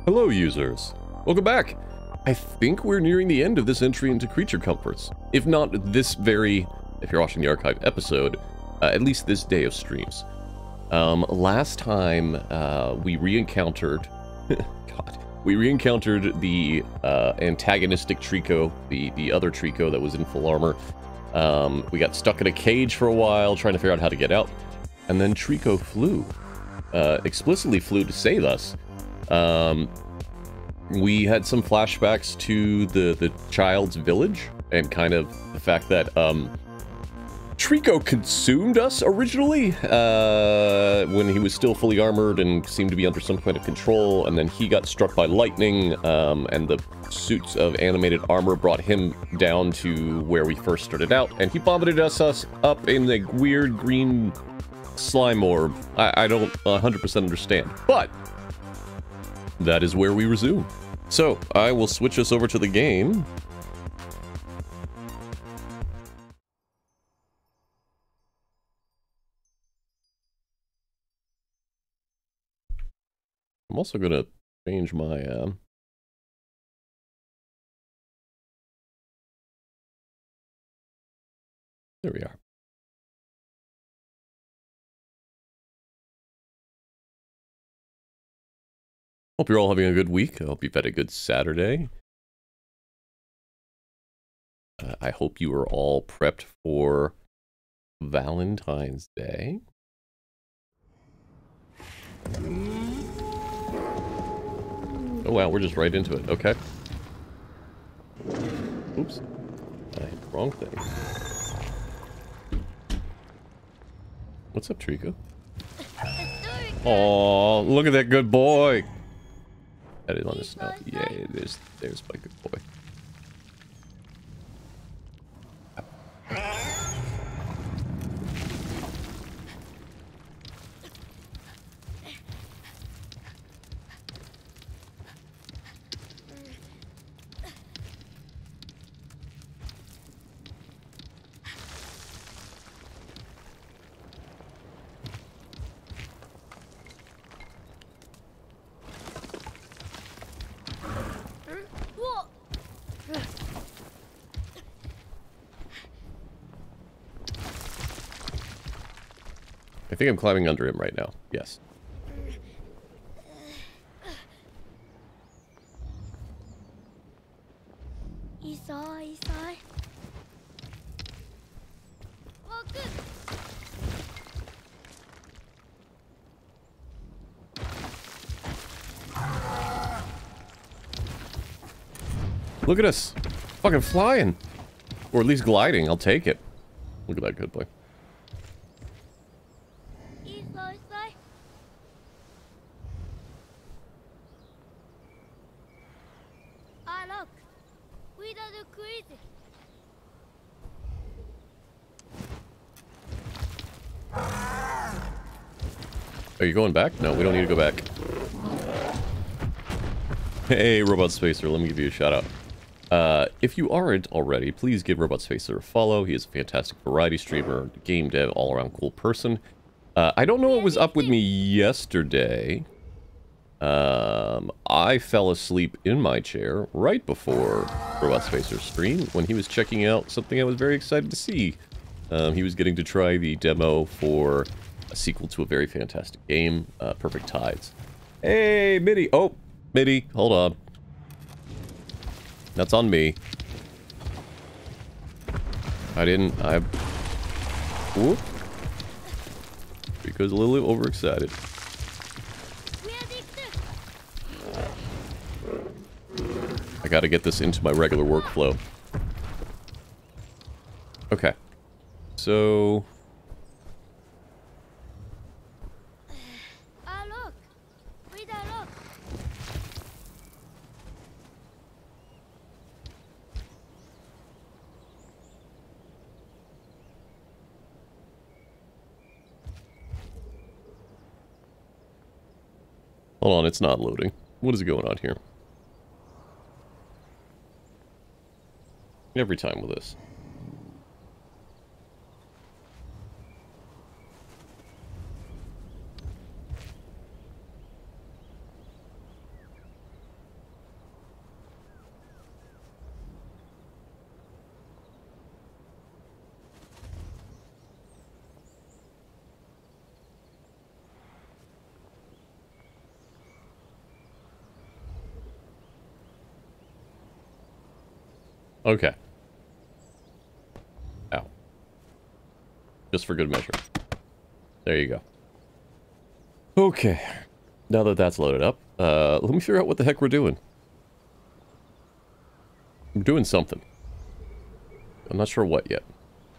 Hello, users. Welcome back. I think we're nearing the end of this entry into Creature Comforts. If not this very, if you're watching the archive episode, at least this day of streams. Last time, we re-encountered... God. We re-encountered the antagonistic Trico, the other Trico that was in full armor. We got stuck in a cage for a while, trying to figure out how to get out. And then Trico flew. Explicitly flew to save us. We had some flashbacks to the child's village, and kind of the fact that, Trico consumed us originally, when he was still fully armored and seemed to be under some kind of control, and then he got struck by lightning, and the suits of animated armor brought him down to where we first started out, and he vomited us up in the weird green slime orb. I don't 100% understand, but that is where we resume. So, I will switch us over to the game. I'm also going to change my, there we are. Hope you're all having a good week. I hope you've had a good Saturday. I hope you are all prepped for Valentine's Day. Oh wow, we're just right into it. Okay. Oops. I hit the wrong thing. What's up, Trico? Aw, look at that good boy! That is on his snout. Yay, there's my good boy. I think I'm climbing under him right now. Yes. Look at us. Fucking flying. Or at least gliding. I'll take it. Look at that good boy. Are you going back? No, we don't need to go back. Hey, Robot Spacer, let me give you a shout out. If you aren't already, please give Robot Spacer a follow. He is a fantastic variety streamer, game dev, all-around cool person. I don't know what was up with me yesterday. I fell asleep in my chair right before Robot Spacer's stream when he was checking out something I was very excited to see. He was getting to try the demo for a sequel to a very fantastic game, Perfect Tides. Hey, Mitty! Oh, Mitty, hold on. That's on me. Whoop. Because a little overexcited. I gotta get this into my regular workflow. Okay. So... Hold on, it's not loading. What is going on here? Every time with this. Okay. Ow. Just for good measure. There you go. Okay. Now that that's loaded up, let me figure out what the heck we're doing. I'm doing something. I'm not sure what yet.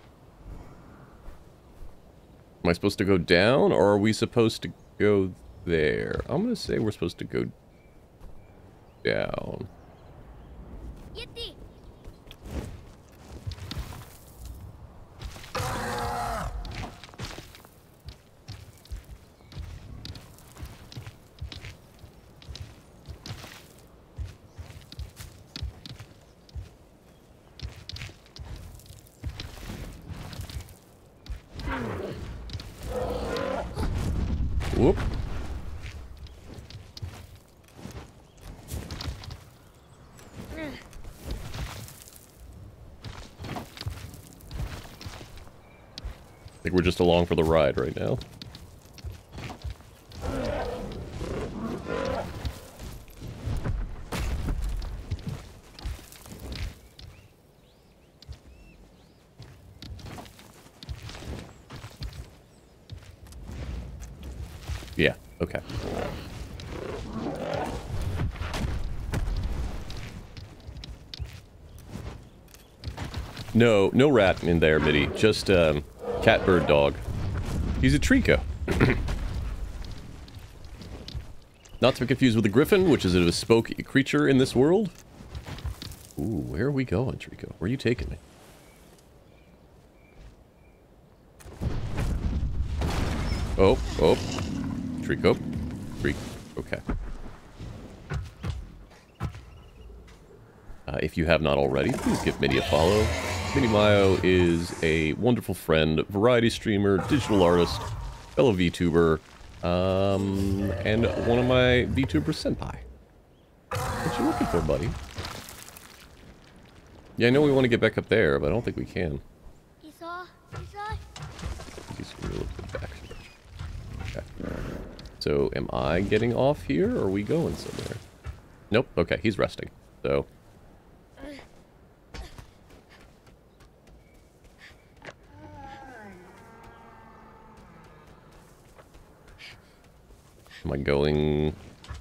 Am I supposed to go down, or are we supposed to go there? I'm gonna say we're supposed to go down. Yippee! Whoop. I think we're just along for the ride right now. Yeah, okay. No rat in there, Mitty. Just, cat, bird, dog. He's a Trico. Not to be confused with a griffin, which is a bespoke creature in this world. Ooh, where are we going, Trico? Where are you taking me? Oh. Trico. Okay. If you have not already, please give Mitty a follow. Mitty Mayo is a wonderful friend, variety streamer, digital artist, fellow VTuber, and one of my VTuber senpai. What you looking for, buddy? Yeah, I know we want to get back up there, but I don't think we can. He's gonna look at the back. Okay. So, am I getting off here, or are we going somewhere? Nope. Okay, he's resting. So. Am I going...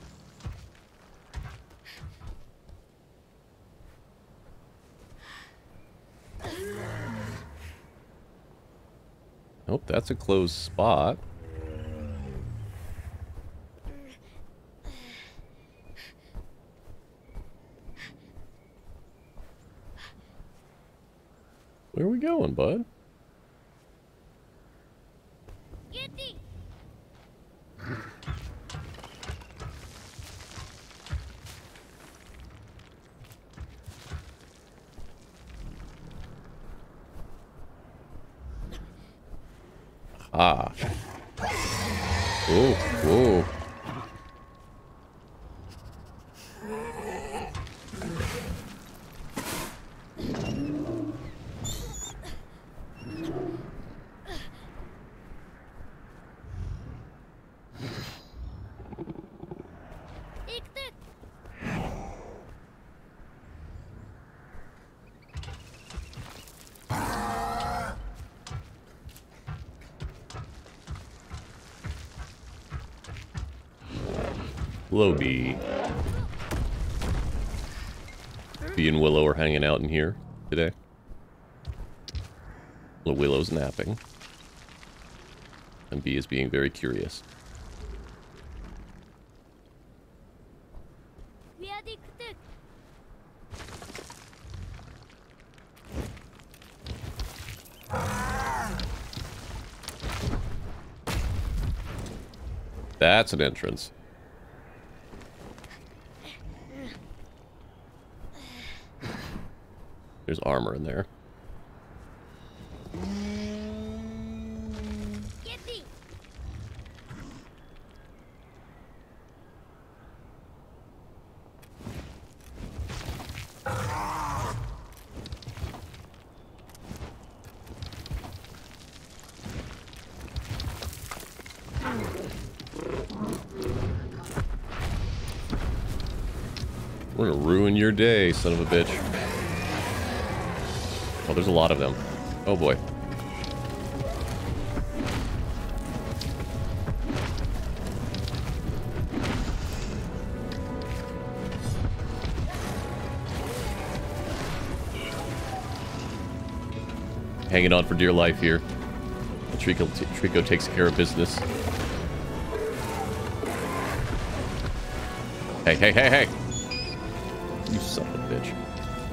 Nope, that's a closed spot. Where are we going, bud? Ah. Whoa. Hello, Bee. Bee and Willow are hanging out in here today. Willow's napping. And Bee is being very curious. That's an entrance. There's armor in there. We're gonna ruin your day, son of a bitch. Oh, there's a lot of them. Oh boy. Hanging on for dear life here. Trico takes care of business. Hey, hey, hey, hey! You son of a bitch.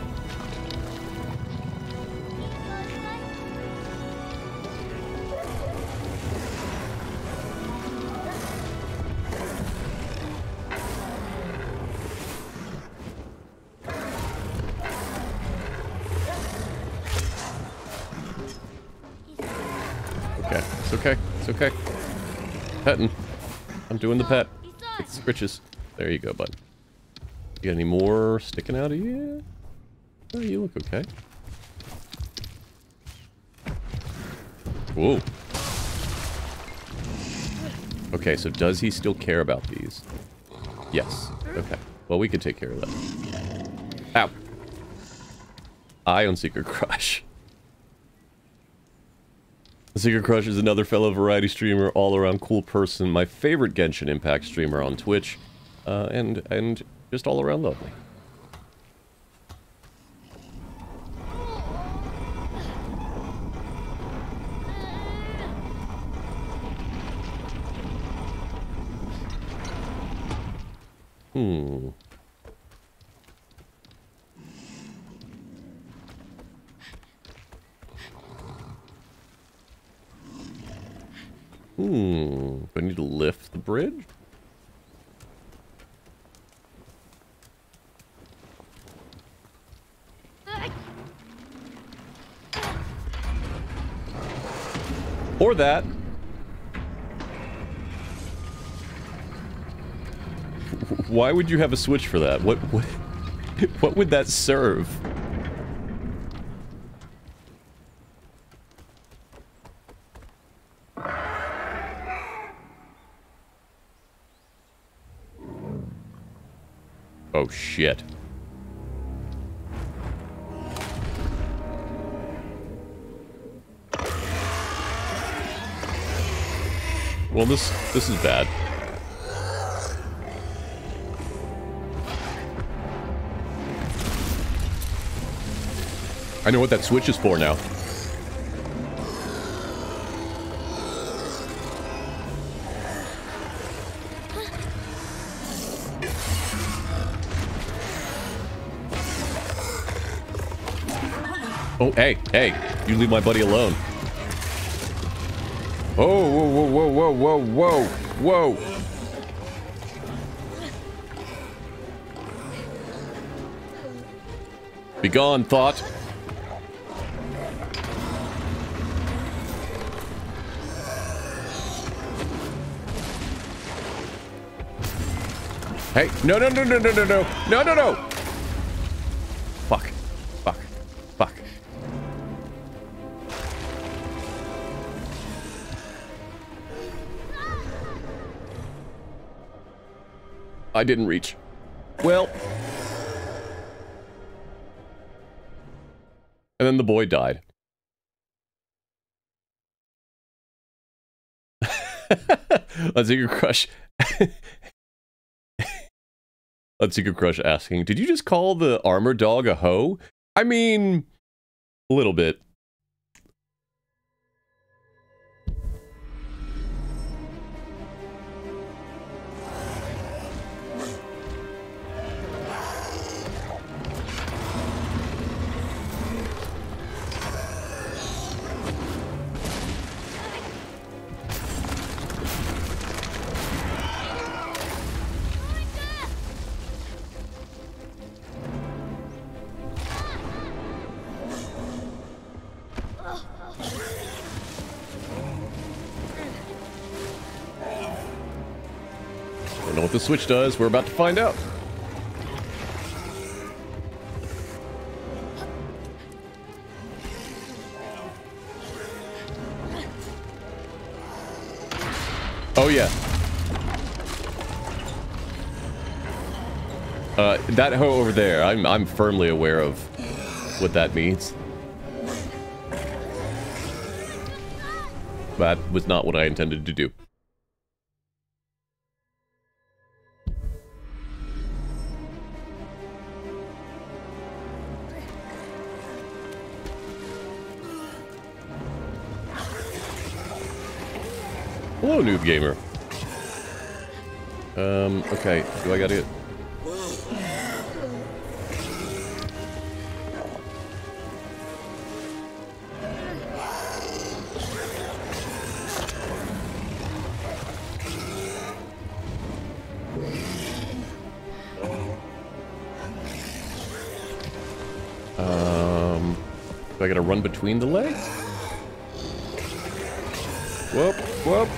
Okay, it's okay, it's okay. Petting. I'm doing the pet. It's scritches. There you go, bud. You got any more sticking out of you? Oh, you look okay. Whoa. Okay, so does he still care about these? Yes. Okay. Well, we could take care of that. Ow. Eye on Secret Crush. Secret Crush is another fellow variety streamer, all-around cool person, my favorite Genshin Impact streamer on Twitch, and just all around lovely. Do I need to lift the bridge? Or that. Why would you have a switch for that? What would that serve? Oh shit. Well, this is bad. I know what that switch is for now. Oh, hey, hey, you leave my buddy alone. Oh, whoa, whoa, whoa, whoa, whoa, whoa, whoa. Be gone, thought. Hey, no, no, no, no, no, no, no, no, no, no. Fuck, fuck, fuck. I didn't reach. Well. And then the boy died. Let's Secret Crush. Let's Secret Crush asking, did you just call the armor dog a hoe? I mean, a little bit. Don't know what the switch does. We're about to find out. Oh yeah. That hoe over there, I'm firmly aware of what that means. That was not what I intended to do. Hello, noob gamer. Okay, do I gotta get... Do I gotta run between the legs? Whoop, whoop.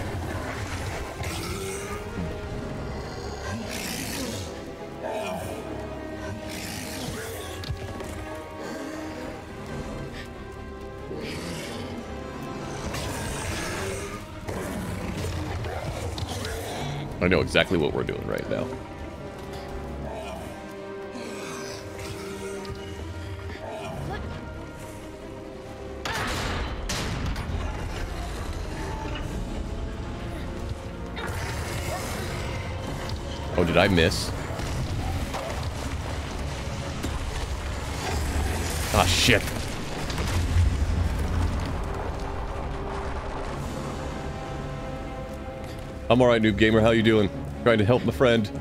I know exactly what we're doing right now. Oh, did I miss? Ah, shit. I'm alright, noob gamer. How you doing? Trying to help my friend.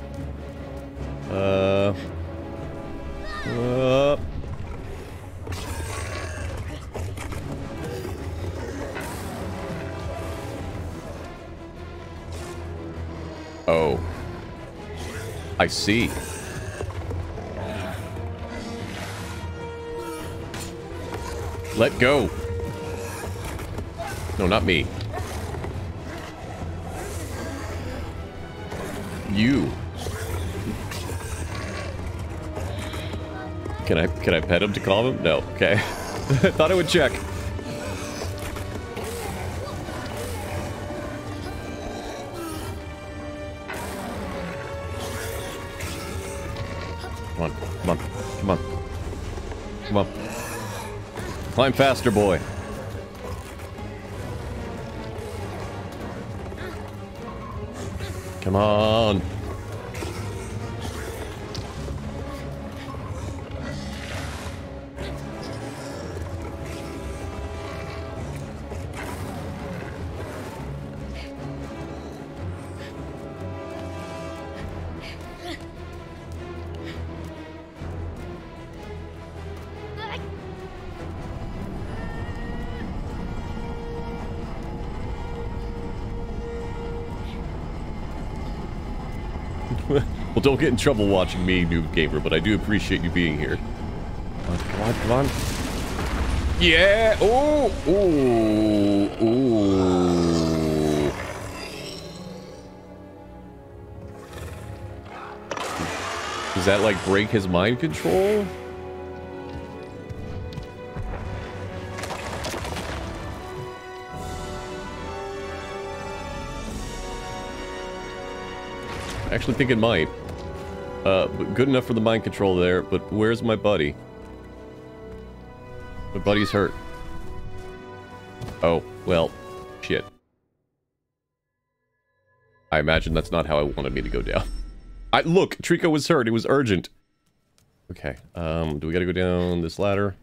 Oh. I see. Let go. No, not me. You. Can I pet him to calm him? No. Okay. I thought I would check. Come on. Come on. Come on. Come on. Climb faster, boy. Come on. Well, don't get in trouble watching me, noob gamer, but I do appreciate you being here. Come on, come on. Yeah! Oh! Ooh! Ooh! Does that, like, break his mind control? I actually think it might. But good enough for the mind control there, but where's my buddy? My buddy's hurt. Oh, well, shit. I imagine that's not how I wanted me to go down. Look, Trico was hurt, it was urgent. Okay, do we gotta go down this ladder?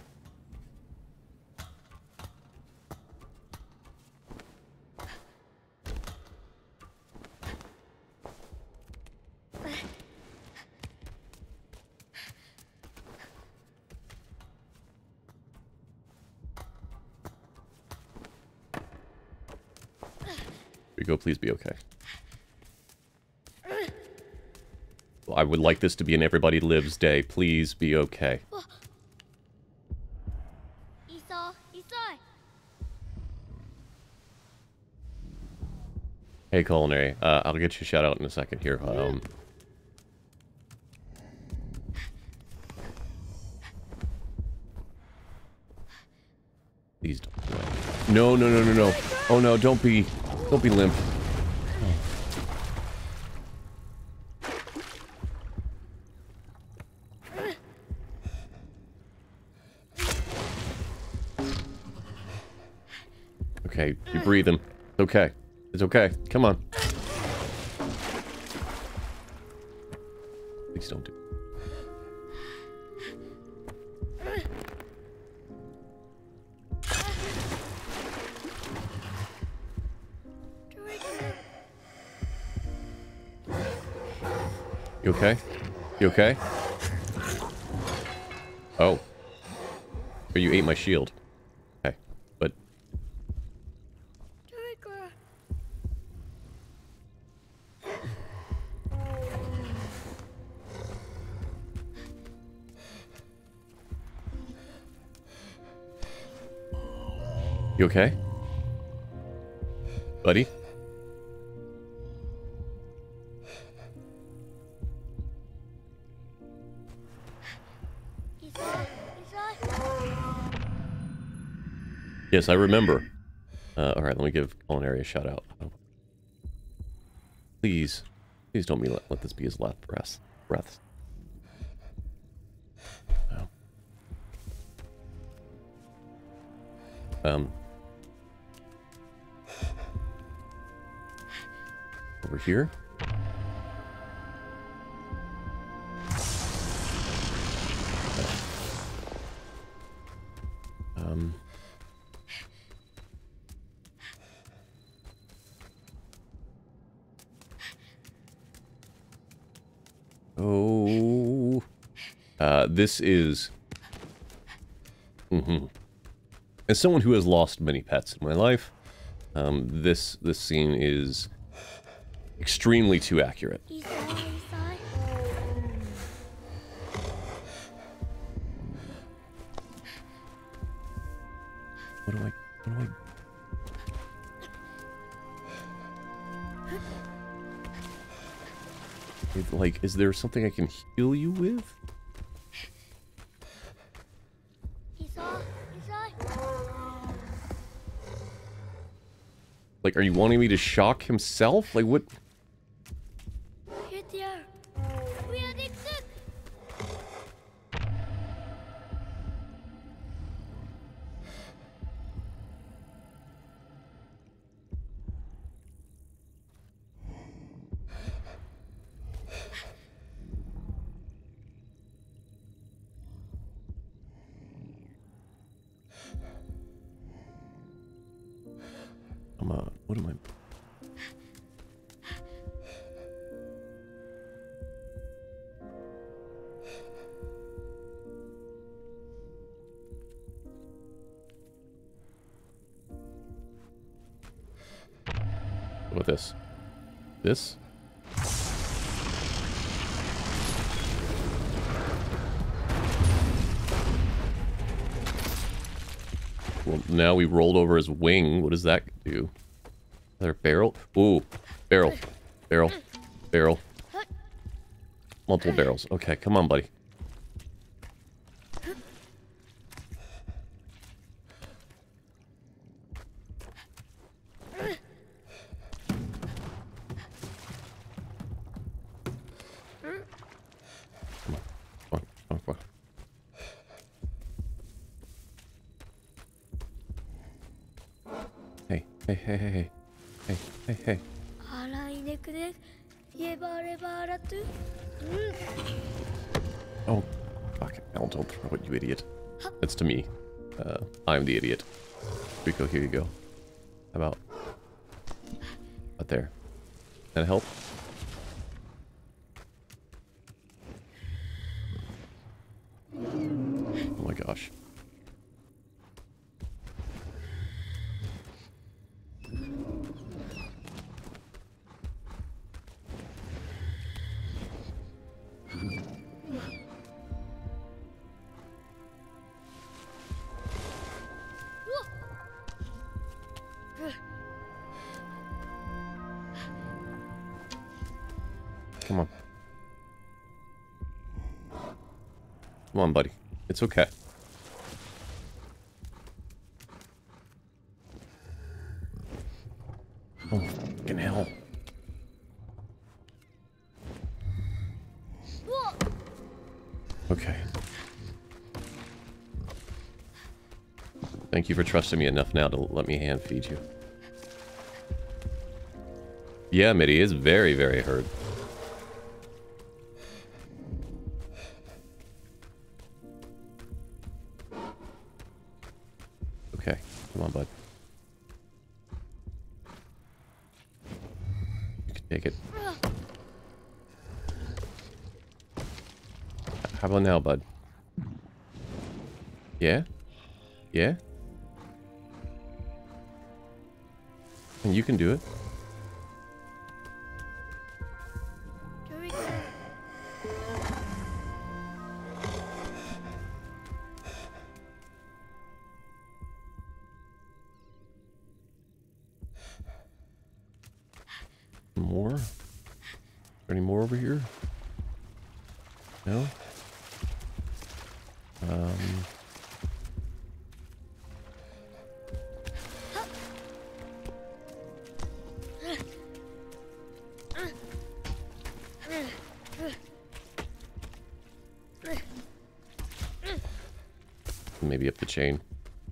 Go, please be okay. Well, I would like this to be an everybody lives day. Please be okay. Hey, Culinary. I'll get you a shout out in a second here. Please don't. No, no, no, no, no. Oh no, don't be limp. Okay, Okay, you're breathing. It's okay. It's okay. Come on. Please don't do it. You okay? You okay? Oh. Or you ate my shield. Okay, but... You okay? Buddy? Yes, I remember. Alright, let me give Culinary a shout out. Oh. Please. Please don't let this be his last breath. Oh. Over here. Oh. This is... As someone who has lost many pets in my life, this scene is extremely too accurate. What do I... Like, is there something I can heal you with? Like, are you wanting me to shock himself? Like, what? What am I? What about this? This? Well, now we rolled over his wing. What does that do? Another barrel? Ooh. Barrel. Barrel. Barrel. Multiple barrels. Okay, come on, buddy. Come on. Hey. Oh, fuck. Don't throw it, you idiot. That's to me. I'm the idiot. Rico, here you go. How about... Out there. That help? Oh my gosh. Come on. Come on, buddy. It's okay. Oh, fucking hell. Okay. Thank you for trusting me enough now to let me hand feed you. Yeah, Mitty is very, very hurt. Okay, come on, bud. You can take it. How about now, bud? Yeah? Yeah? And you can do it. More? Is there any more over here? No? Maybe up the chain.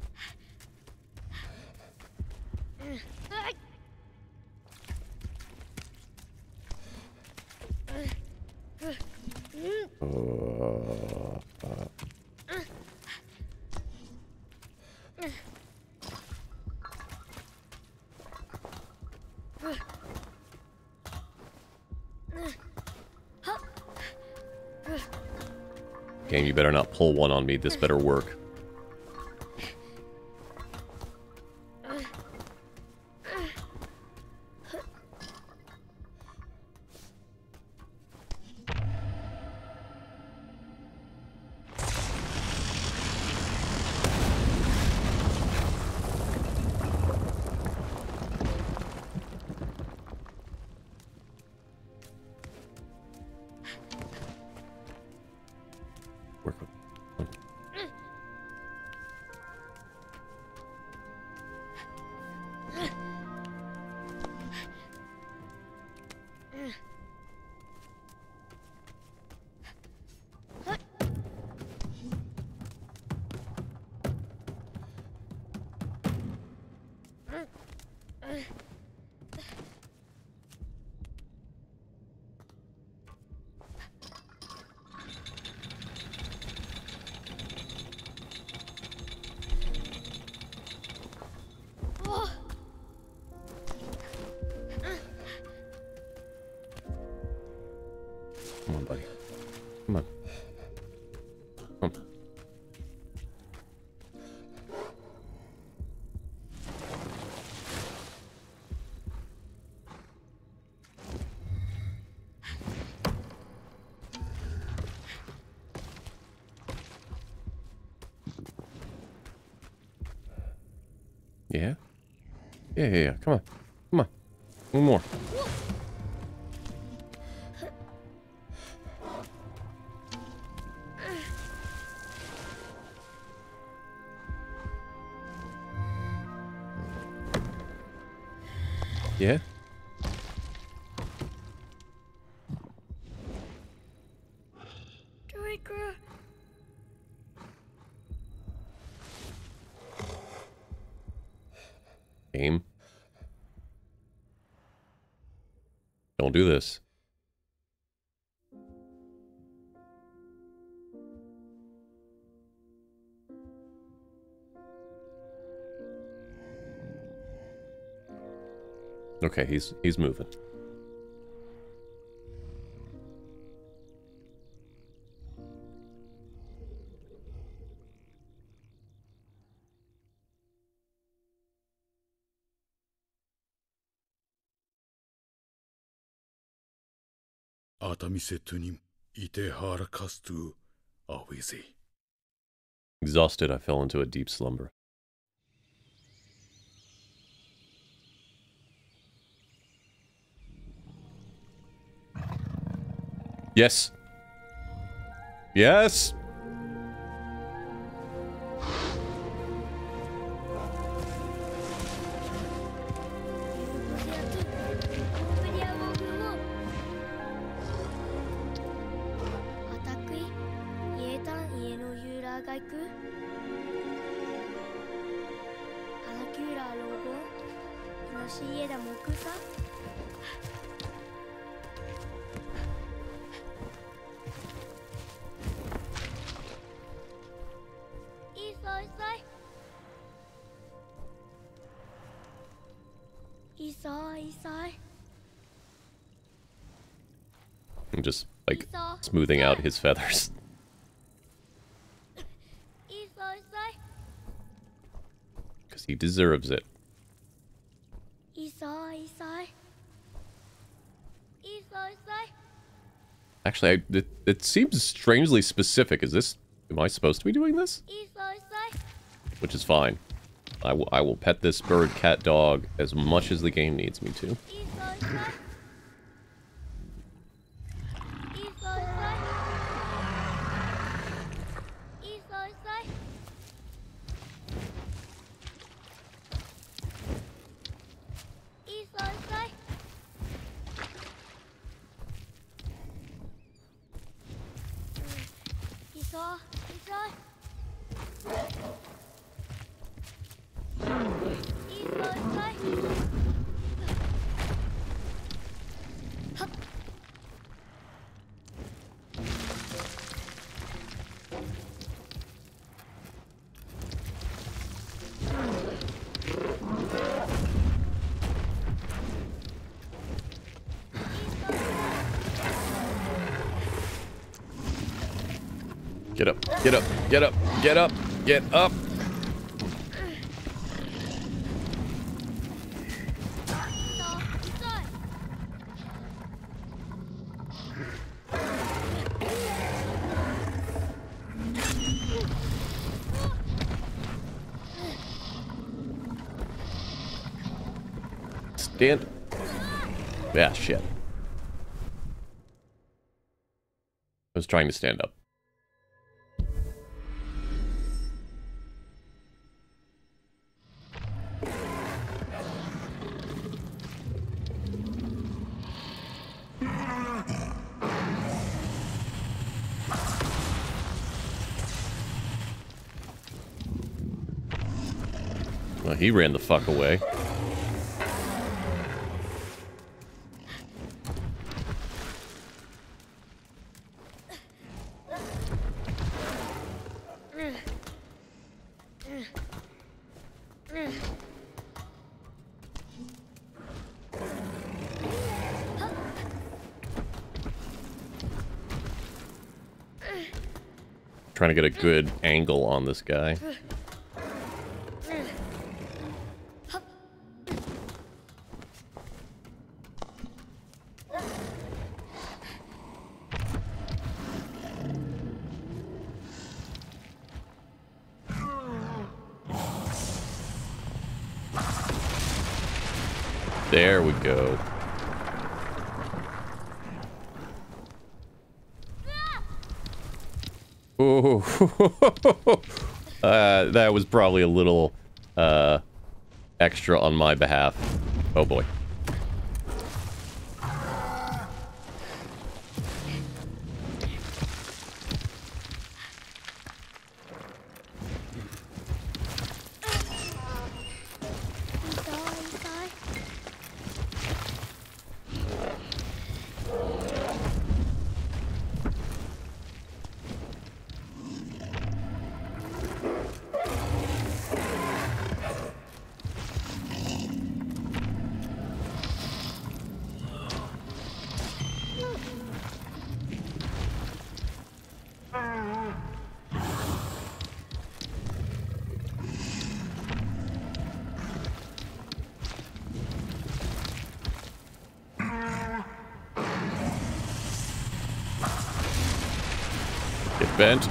Game, you better not pull one on me. This better work. Come on, buddy. Come on. Come on. Yeah? Yeah. Come on. Come on. One more. Yeah? Trico. Game. Don't do this. Okay, he's moving. Exhausted, I fell into a deep slumber. Yes. Yes. 星家的木さいそいそいいそいそい I'm just like smoothing out his feathers. いそいそい Because he deserves it. いそいそいいそいそい Actually, it seems strangely specific. Is this... Am I supposed to be doing this? いそいそい Which is fine. I will pet this bird, cat, dog as much as the game needs me to. いそいそいいそいそいいそいそいいそいそいいそいそいいそいそい Get up, get up, get up, get up, get up! Stand. Yeah, shit. I was trying to stand up. Well, he ran the fuck away. Trying to get a good angle on this guy. There we go. Oh, that was probably a little extra on my behalf. Oh boy. Get bent.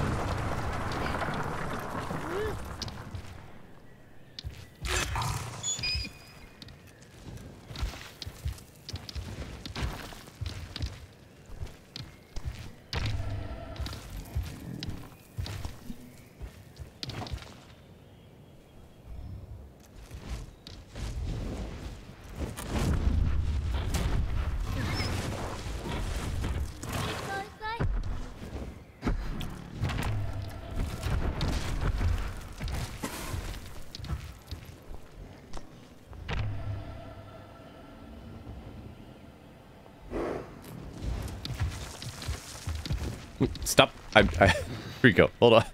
Stop. Trico, hold on.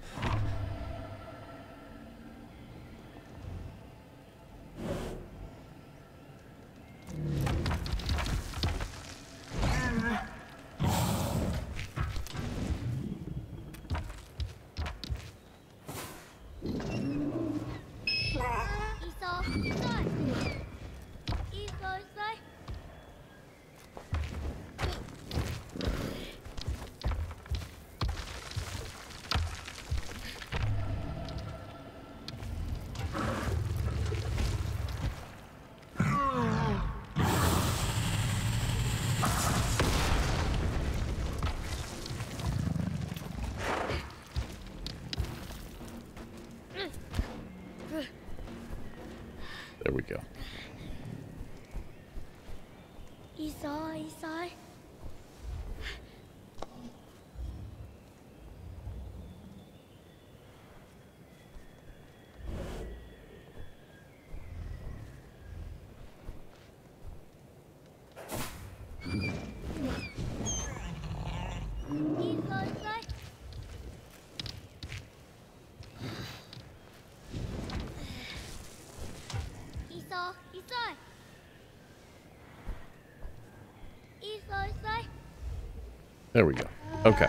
There we go. Isai. There we go. Okay.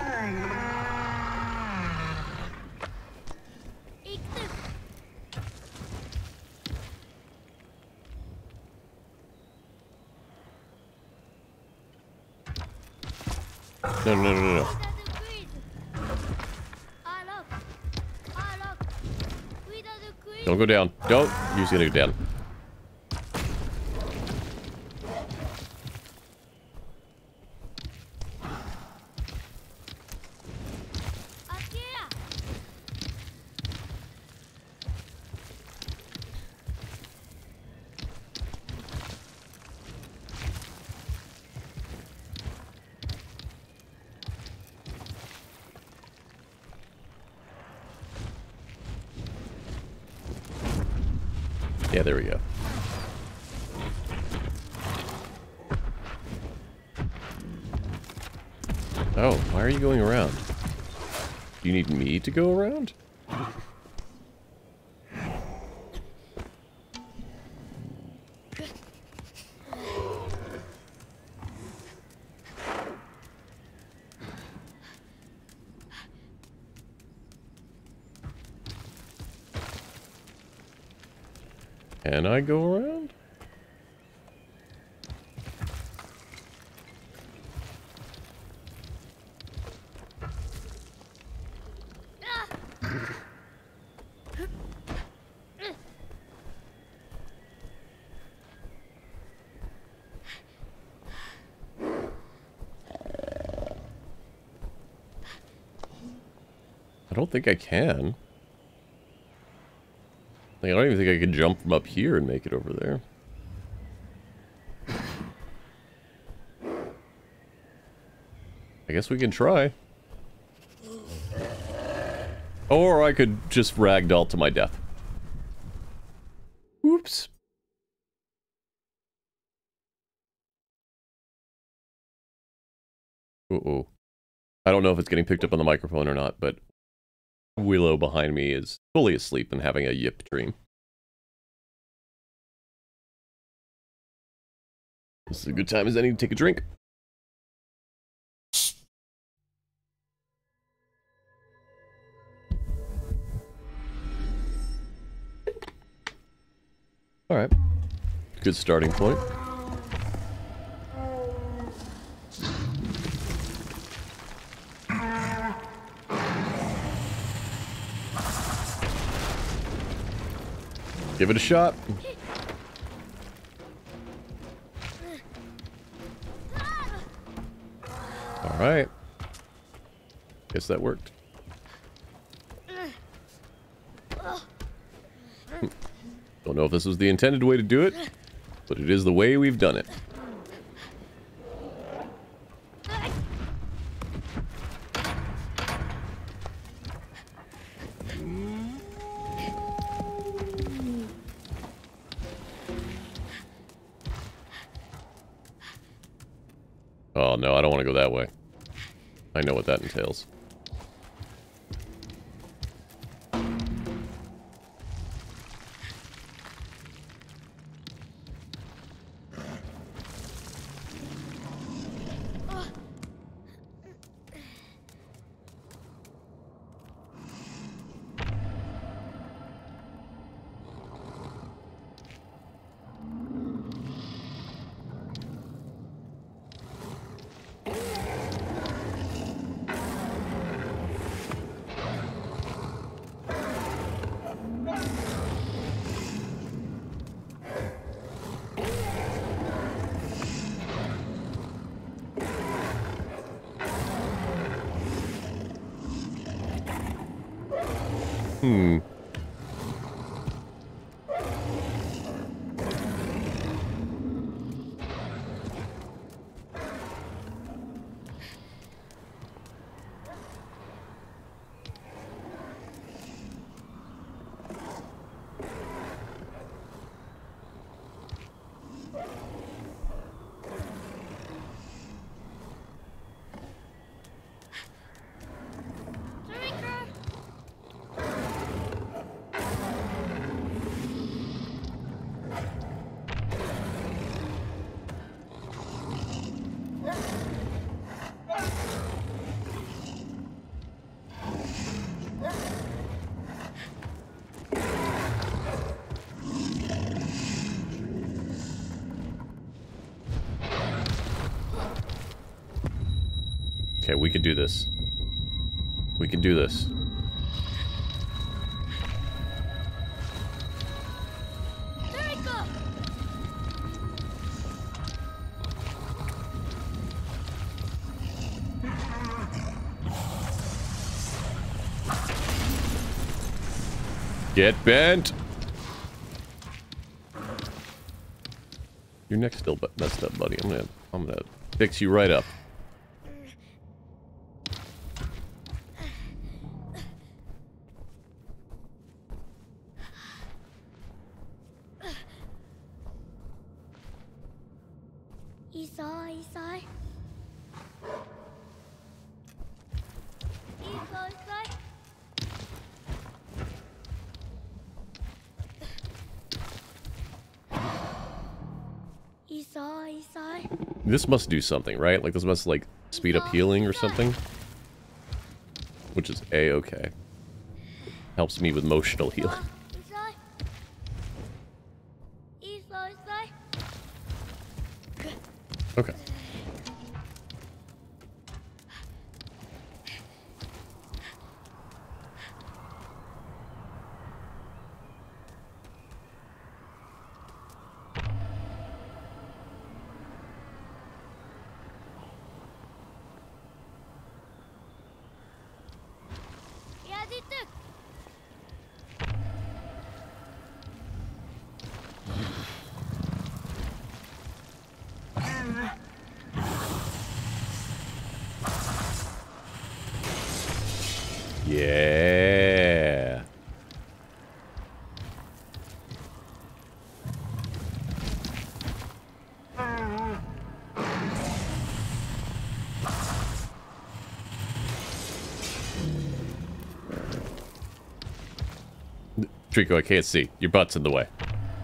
No. Don't go down. Don't. You're gonna go down. Yeah, there we go. Oh, why are you going around? Do you need me to go around? Can I go around? I don't think I can. I don't even think I could jump from up here and make it over there. I guess we can try. Or I could just ragdoll to my death. Oops. Uh-oh. I don't know if it's getting picked up on the microphone or not, but Willow behind me is fully asleep and having a yip dream. This is a good time as any to take a drink. Alright. Good starting point. Give it a shot. Alright. Guess that worked. Don't know if this was the intended way to do it, but it is the way we've done it. Oh no, I don't want to go that way. I know what that entails. Okay, we can do this. We can do this. Trico! Get bent! Your neck's still messed up, buddy. I'm gonna fix you right up. Isai. This must do something, right? Like, this must, like, speed up healing or something. Which is A-okay. Helps me with emotional healing. Okay. Yeah. Trico, I can't see. Your butt's in the way.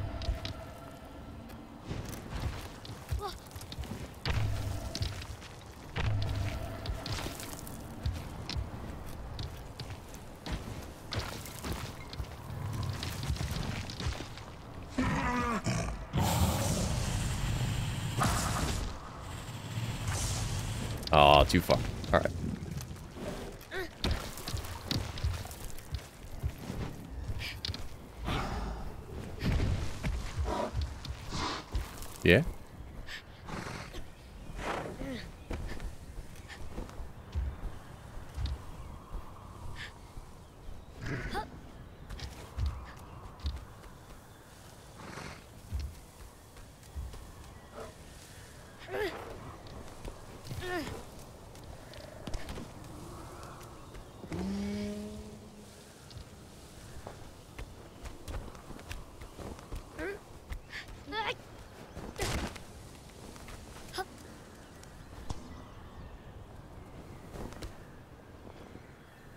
Oh, too far. All right. Yeah?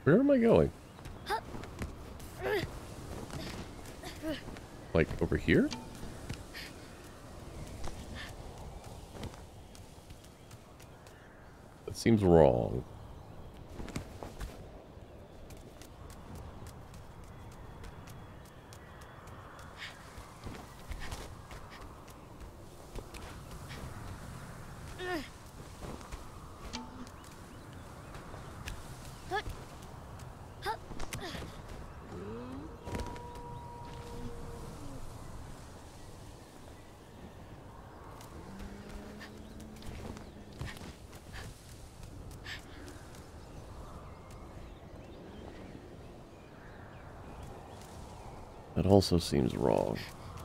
Where am I going? Like, over here? That seems wrong. That also seems wrong.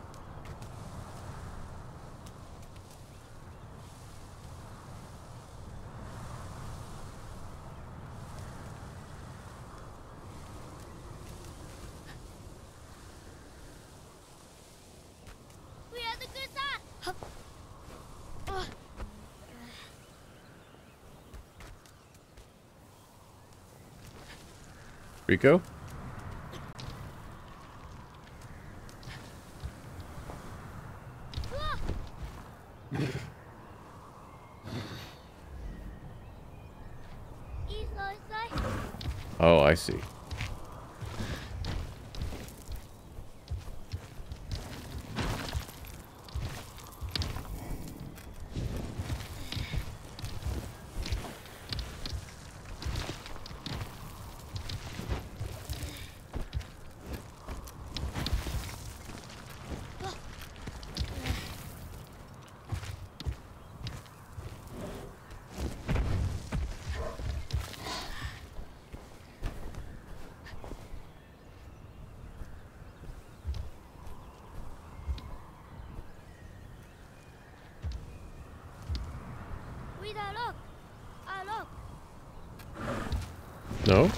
We are the good side. Rico? Oh, I see. We are locked. No?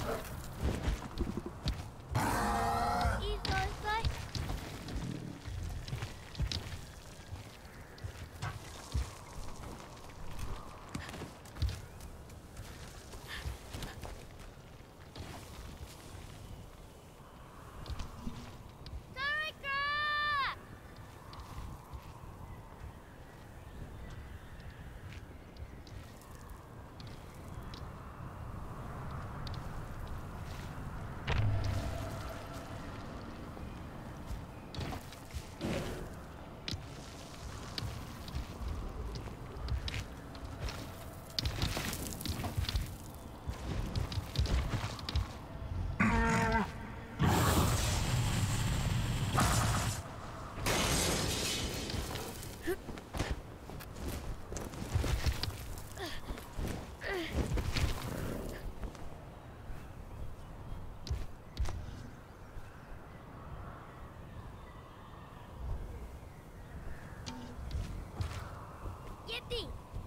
Yippee!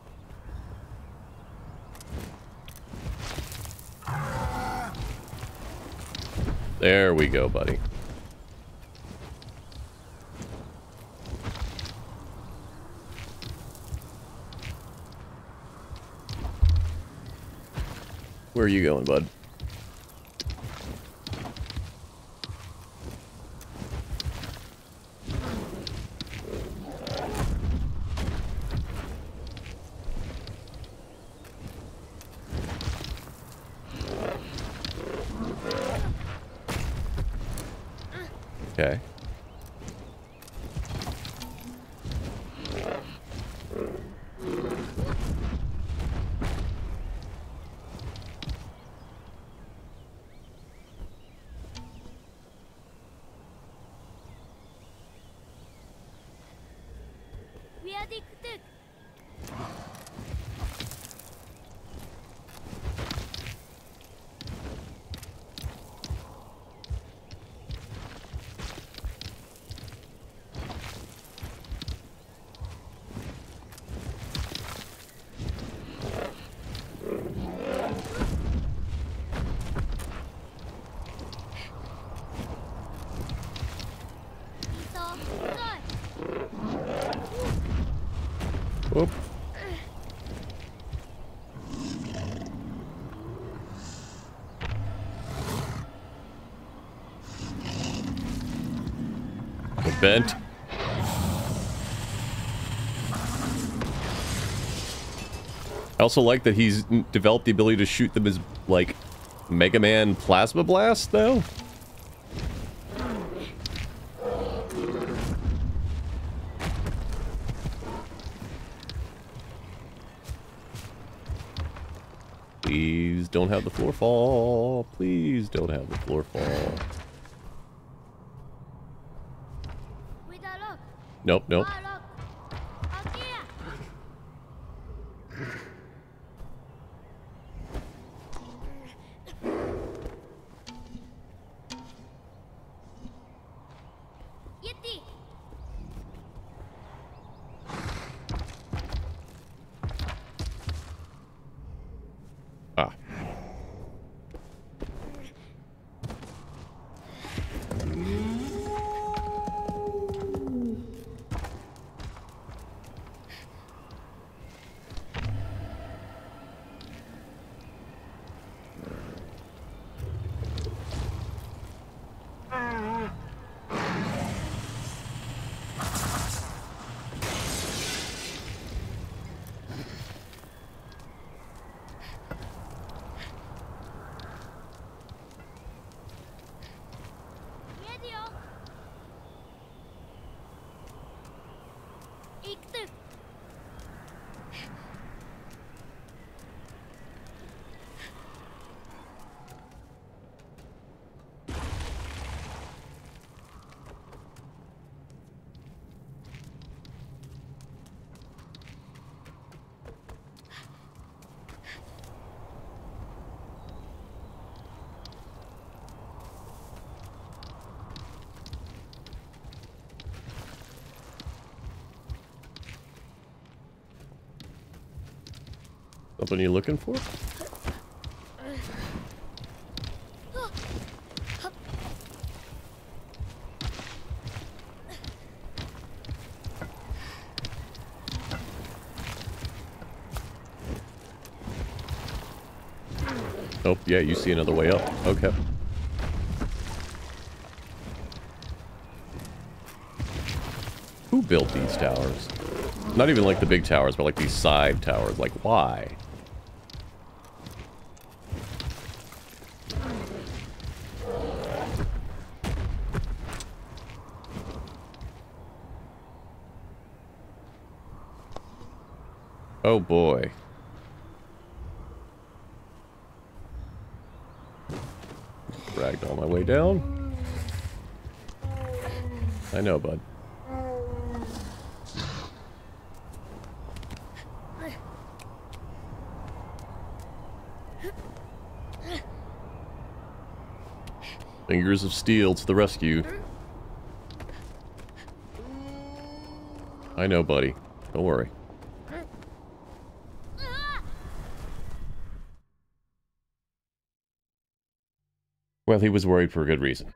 There we go, buddy. Where are you going, bud? Okay. We are the good. bent. I also like that he's developed the ability to shoot them as, like, Mega Man Plasma Blast, though. Please don't have the floor fall. Please don't have the floor fall. Nope, nope. Ah. Something you looking for? Oh, yeah, you see another way up. Okay. Who built these towers? Not even like the big towers, but like these side towers. Like, why? Oh boy. Dragged all my way down. I know, bud. Fingers of steel to the rescue. I know, buddy. Don't worry. Well, he was worried for a good reason.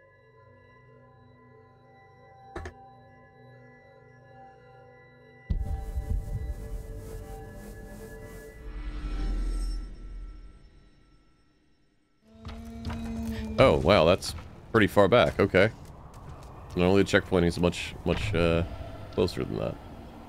Oh, wow, that's pretty far back. Okay. Normally the checkpoint is much closer than that.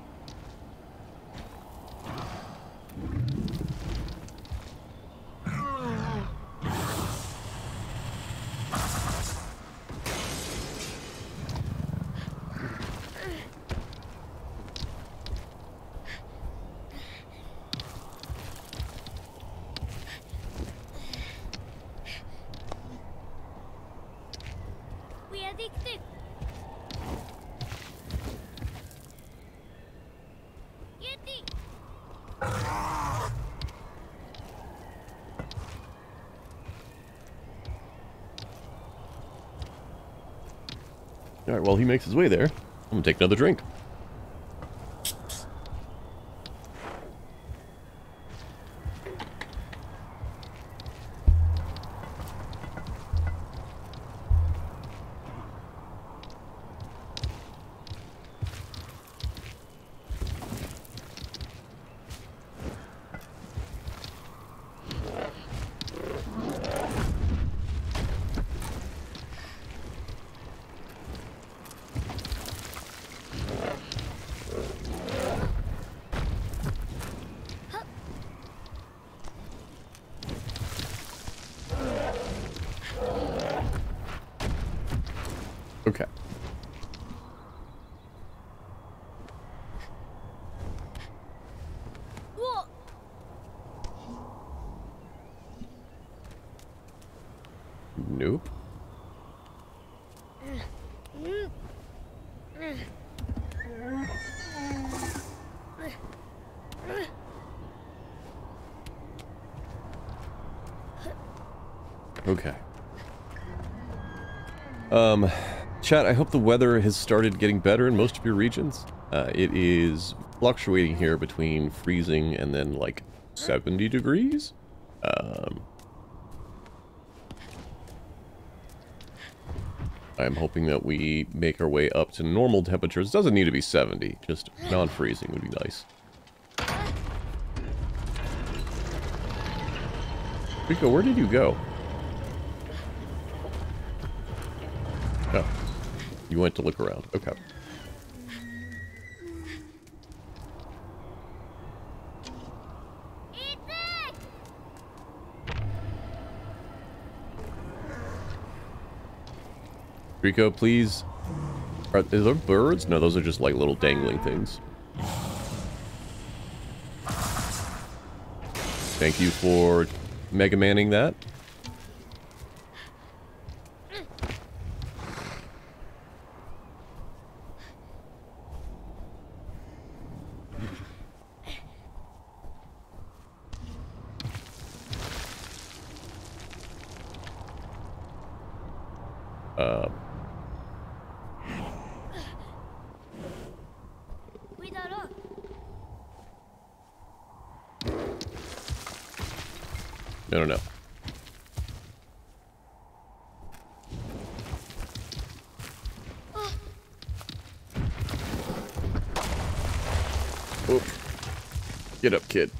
Alright, while he makes his way there, I'm gonna take another drink. Okay. Whoa. Nope. Okay. Chat, I hope the weather has started getting better in most of your regions. It is fluctuating here between freezing and then like 70 degrees. I'm hoping that we make our way up to normal temperatures. It doesn't need to be 70, just non-freezing would be nice. Rico, where did you go? Oh, you went to look around. Okay. Rico, please. Are there birds? No, those are just like little dangling things. Thank you for Mega Manning that. No, no, no. Oop. Get up, kid.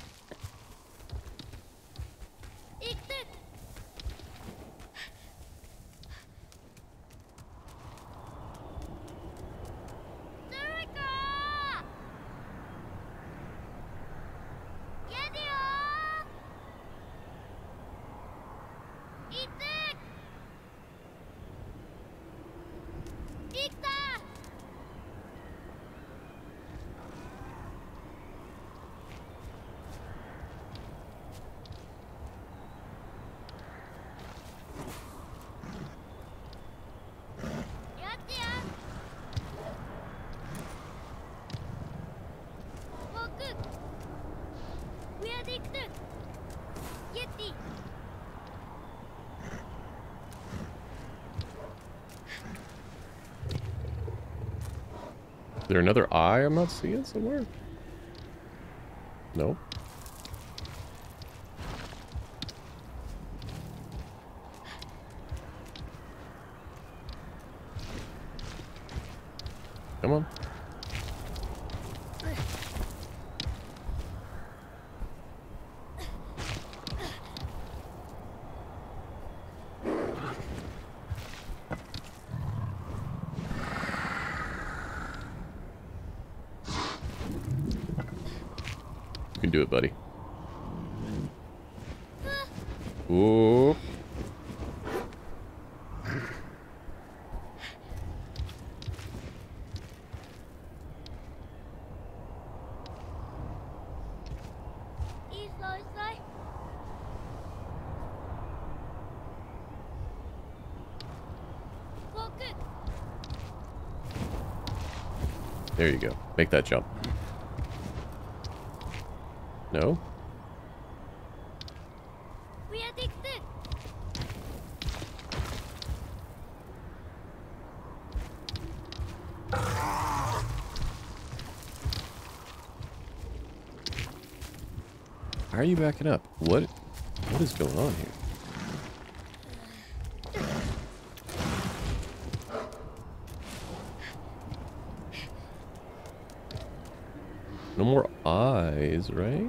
Is there another eye I'm not seeing somewhere? No. Come on. You can do it, buddy. Ooh. There you go. Make that jump. No? How are you backing up? What is going on here? No more eyes, right?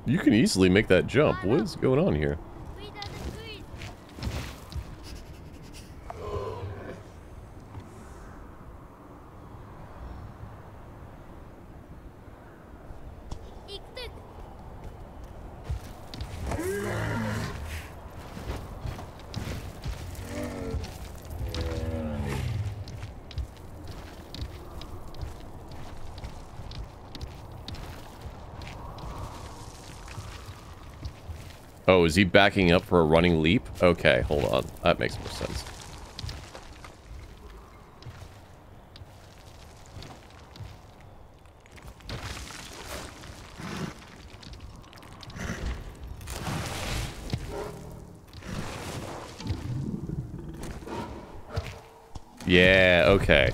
You can easily make that jump. What is going on here? Oh, is he backing up for a running leap? Okay, hold on. That makes more sense. Yeah, okay.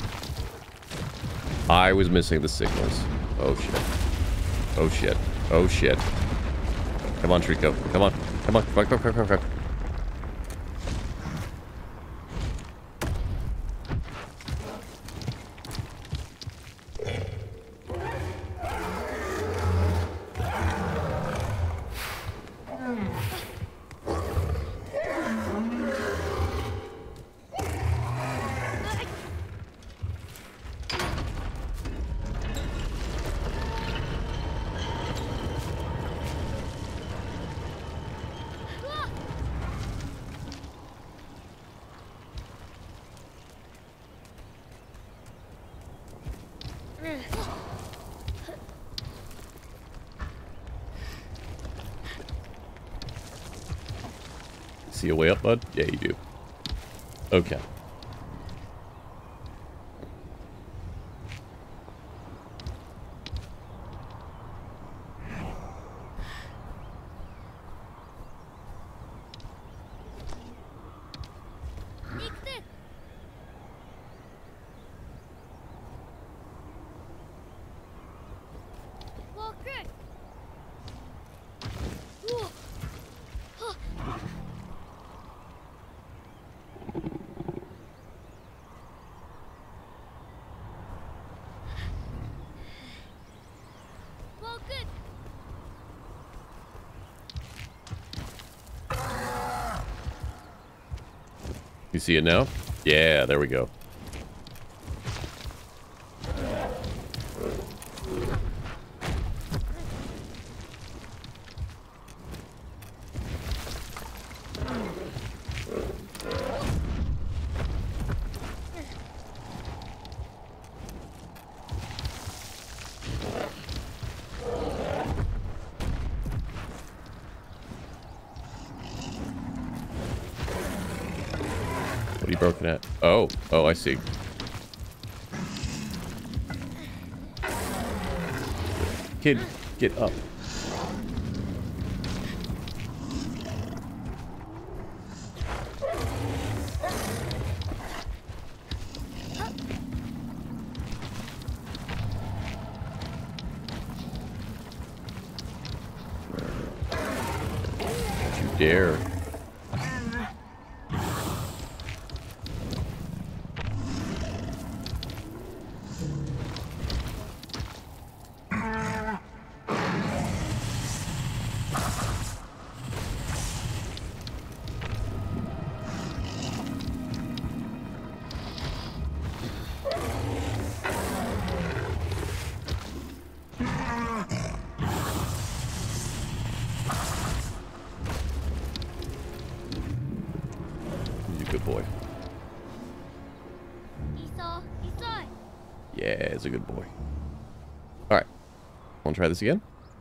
I was missing the signals. Oh, shit. Oh, shit. Oh, shit. Come on, Trico. Come on. Come on. Come on, come on, come on, come on. See a way up, bud? Yeah, you do. Okay. You see it now? Yeah, there we go. What are you broken at? Oh, oh, I see. Kid, get up. Don't you dare. Good boy. Yeah, it's a good boy. Alright. Wanna try this again?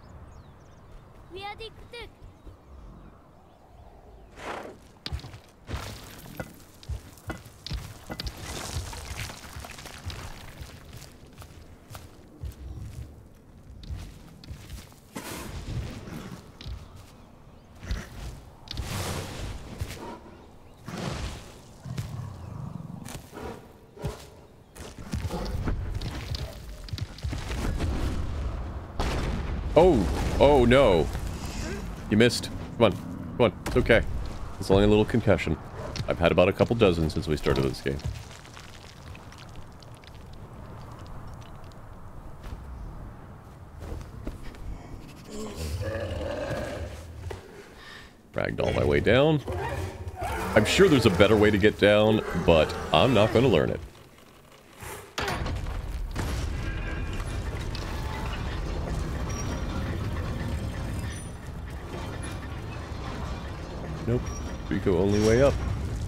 Oh, oh no. You missed. Come on, come on, it's okay. It's only a little concussion. I've had about a couple dozen since we started this game. Ragdoll my way down. I'm sure there's a better way to get down, but I'm not going to learn it. Nope. Trico only way up.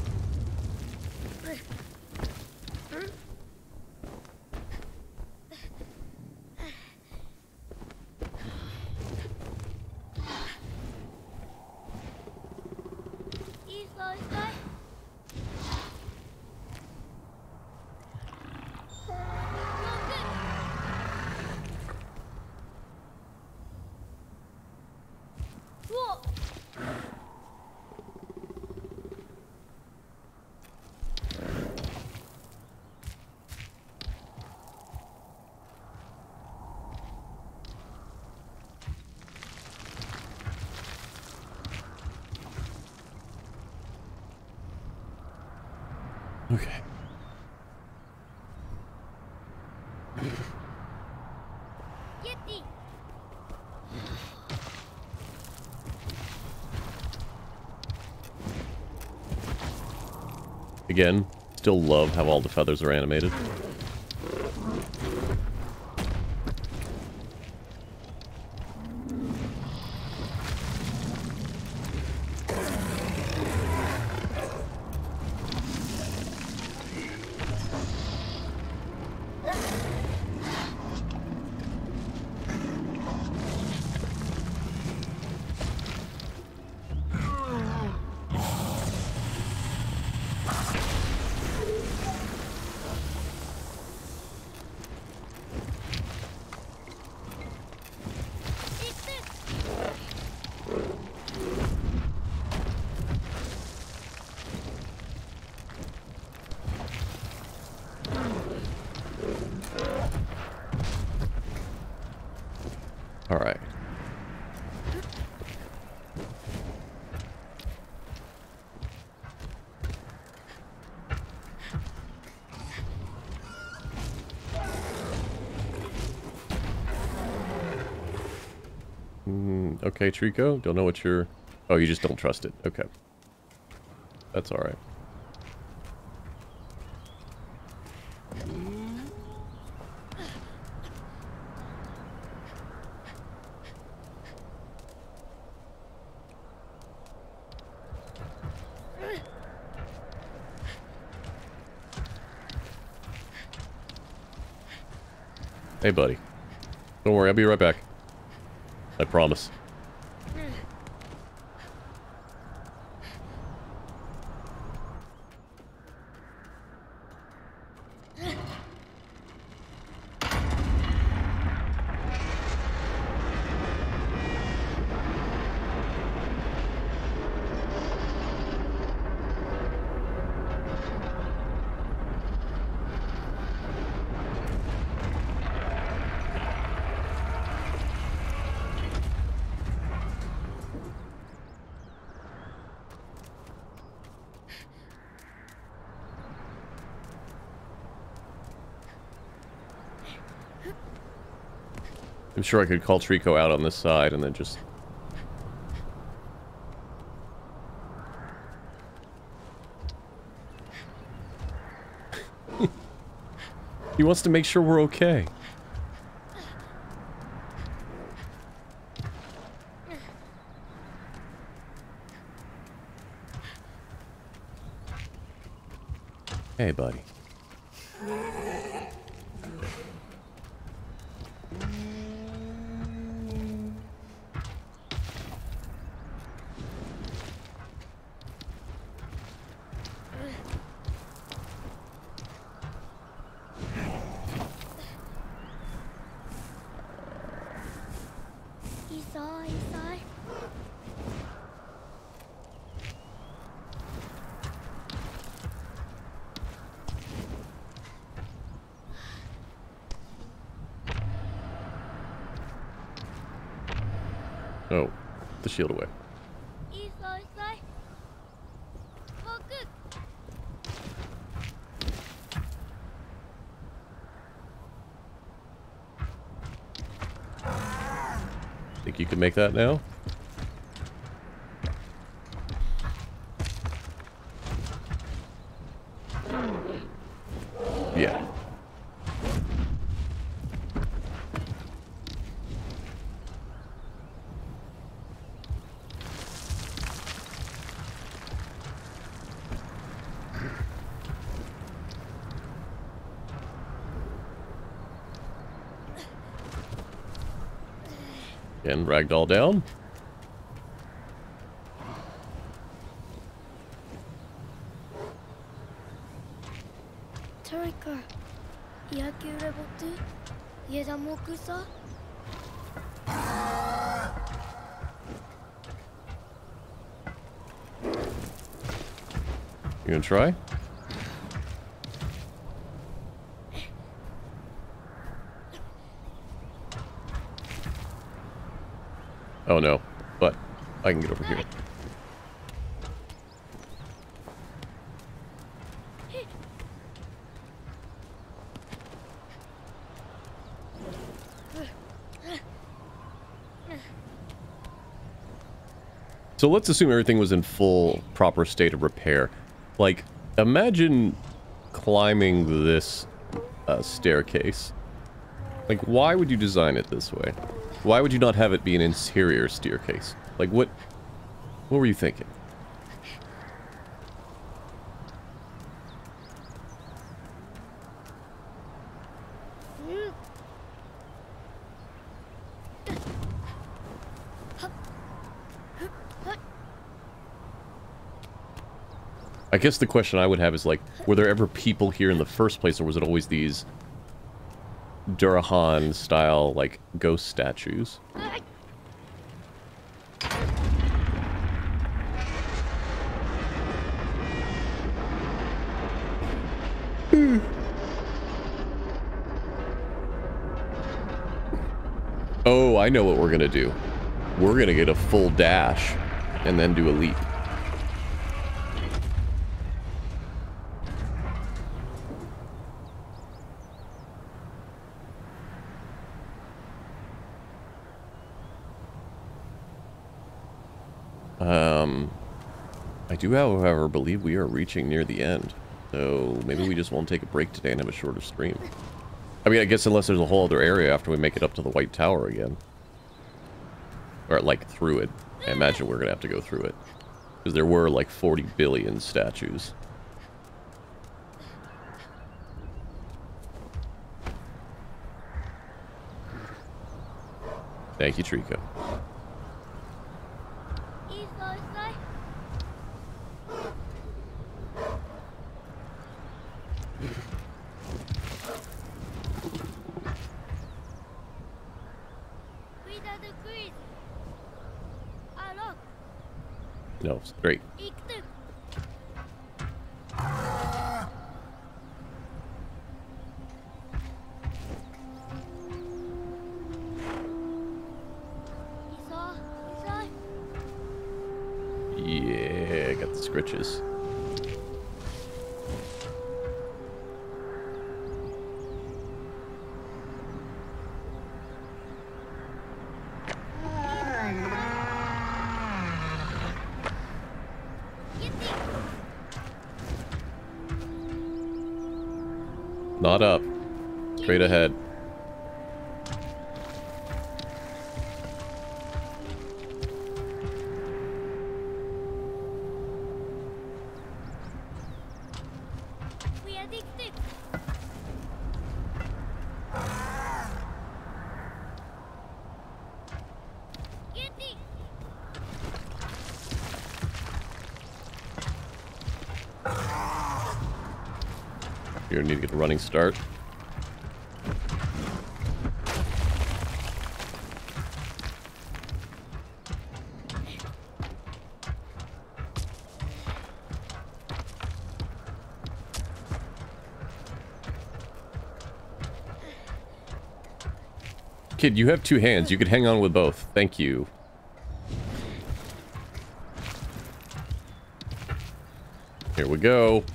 Okay. Again, still love how all the feathers are animated. All right. Okay, Trico. Don't know what you're... Oh, you just don't trust it. Okay. That's all right. Hey, buddy. Don't worry, I'll be right back. I promise. I'm sure I could call Trico out on this side and then just... He wants to make sure we're okay. Hey, buddy. Oh, the shield away. Think you can make that now? Again, ragdoll down. Trico, 野球レボット家だもくさ You gonna try? Oh no, but I can get over here. So let's assume everything was in full, proper state of repair. Like, imagine climbing this staircase. Like, why would you design it this way? Why would you not have it be an interior staircase? Like, what were you thinking? I guess the question I would have is, like, were there ever people here in the first place, or was it always these Durahan-style, like, ghost statues? Oh, I know what we're gonna do. We're gonna get a full dash, and then do a leap. I do, however, believe we are reaching near the end. So maybe we just won't take a break today and have a shorter stream. I mean, I guess unless there's a whole other area after we make it up to the White Tower again. Or, like, through it. I imagine we're going to have to go through it. Because there were, like, 40 billion statues. Thank you, Trico. No, straight. Yeah, I got the scritches. Not up. Straight ahead. You're gonna need to get a running start. Kid, you have two hands. You could hang on with both. Thank you. Here we go.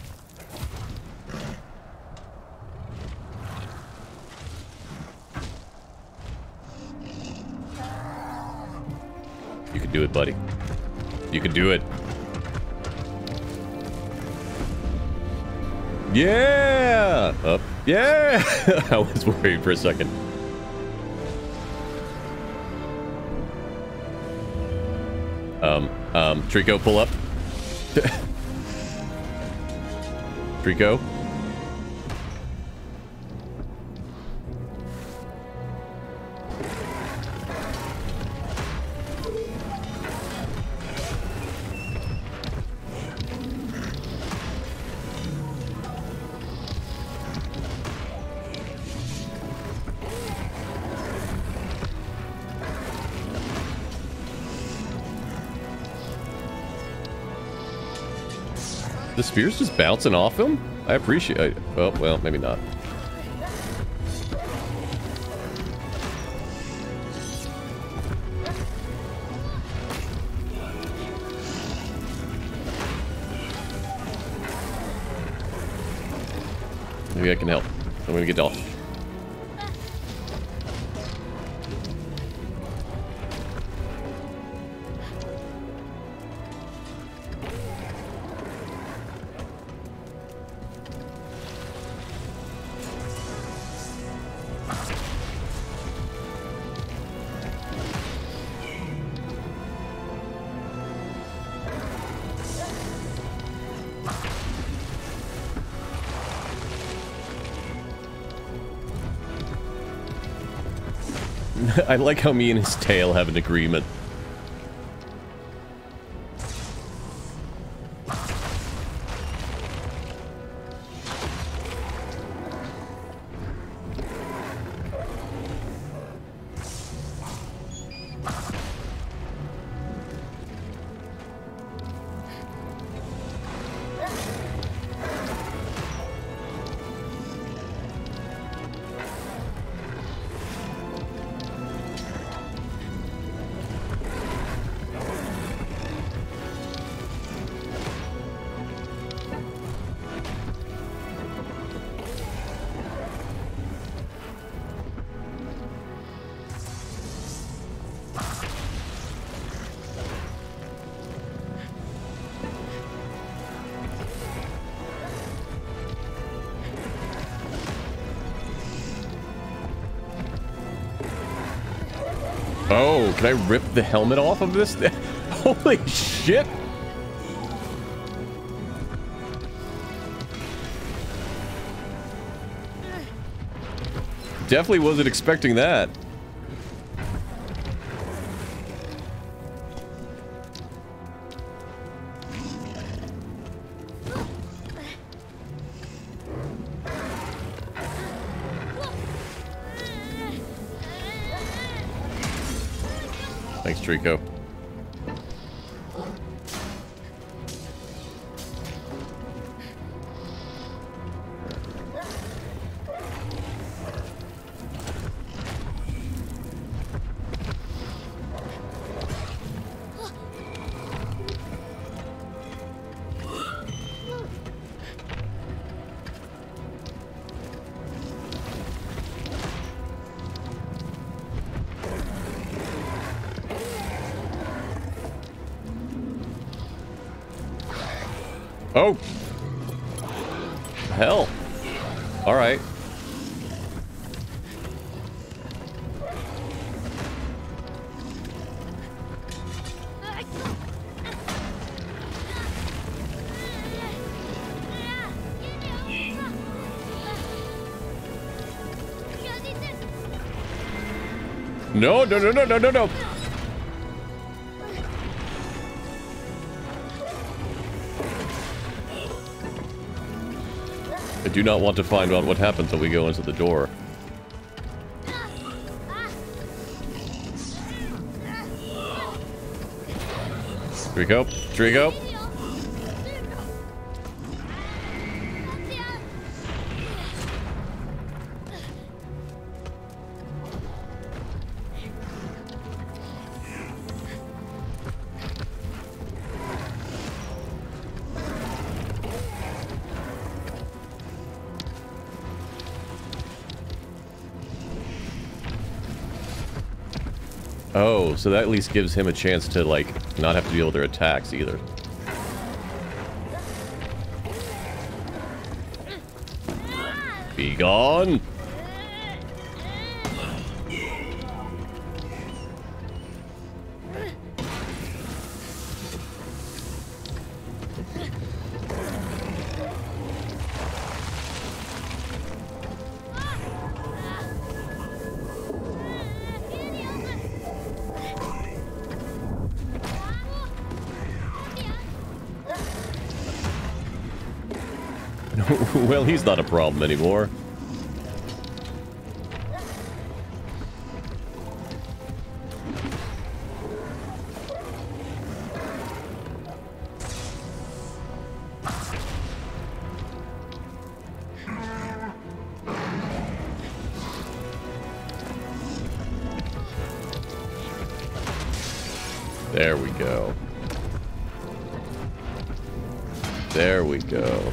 You can do it, buddy. You can do it. Yeah! Up. Yeah! I was worried for a second. Trico, pull up. Trico. The spear's just bouncing off him? I appreciate it. Oh, well, maybe not. Maybe I can help. I'm gonna get off. I like how me and his tail have an agreement. Oh, can I rip the helmet off of this? Holy shit! Definitely wasn't expecting that. Thanks, Trico. Oh! Hell. Alright. No, no, no, no, no, no, no! I do not want to find out what happens when we go into the door. Trico, Trico. Oh, so that at least gives him a chance to, like, not have to deal with their attacks either. Be gone! Well, he's not a problem anymore. There we go. There we go.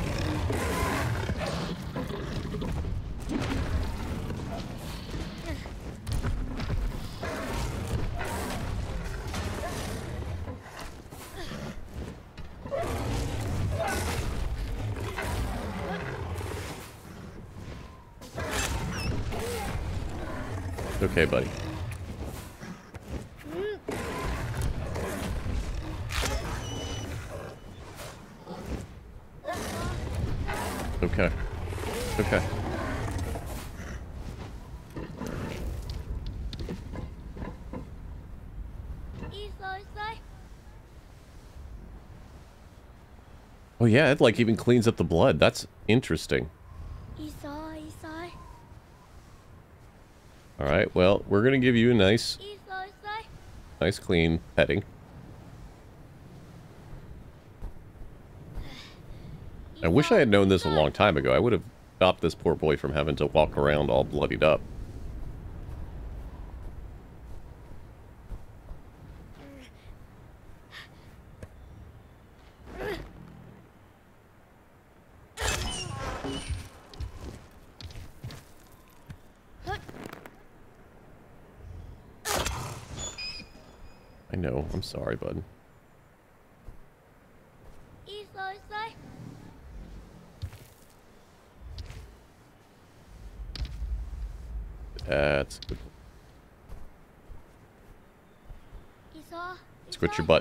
Okay, buddy. Okay. Okay. Oh yeah, it like even cleans up the blood. That's interesting. All right, well, we're gonna give you a nice clean petting. I wish I had known this a long time ago. I would have stopped this poor boy from having to walk around all bloodied up. I know. I'm sorry, bud. That's good. Squit your butt.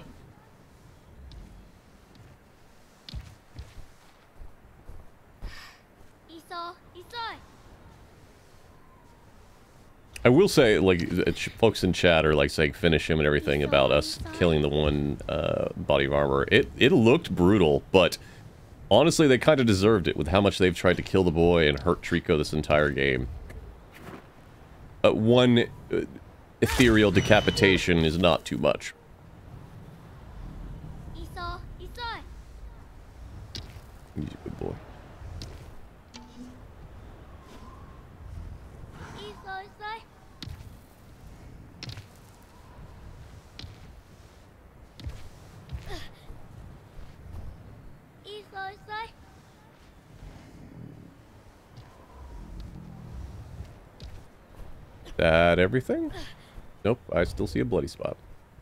I will say, like, folks in chat are like saying finish him and everything about us killing the one body of armor. It looked brutal, but honestly, they kind of deserved it with how much they've tried to kill the boy and hurt Trico this entire game. One ethereal decapitation is not too much. He's a good boy. That everything? Nope, I still see a bloody spot.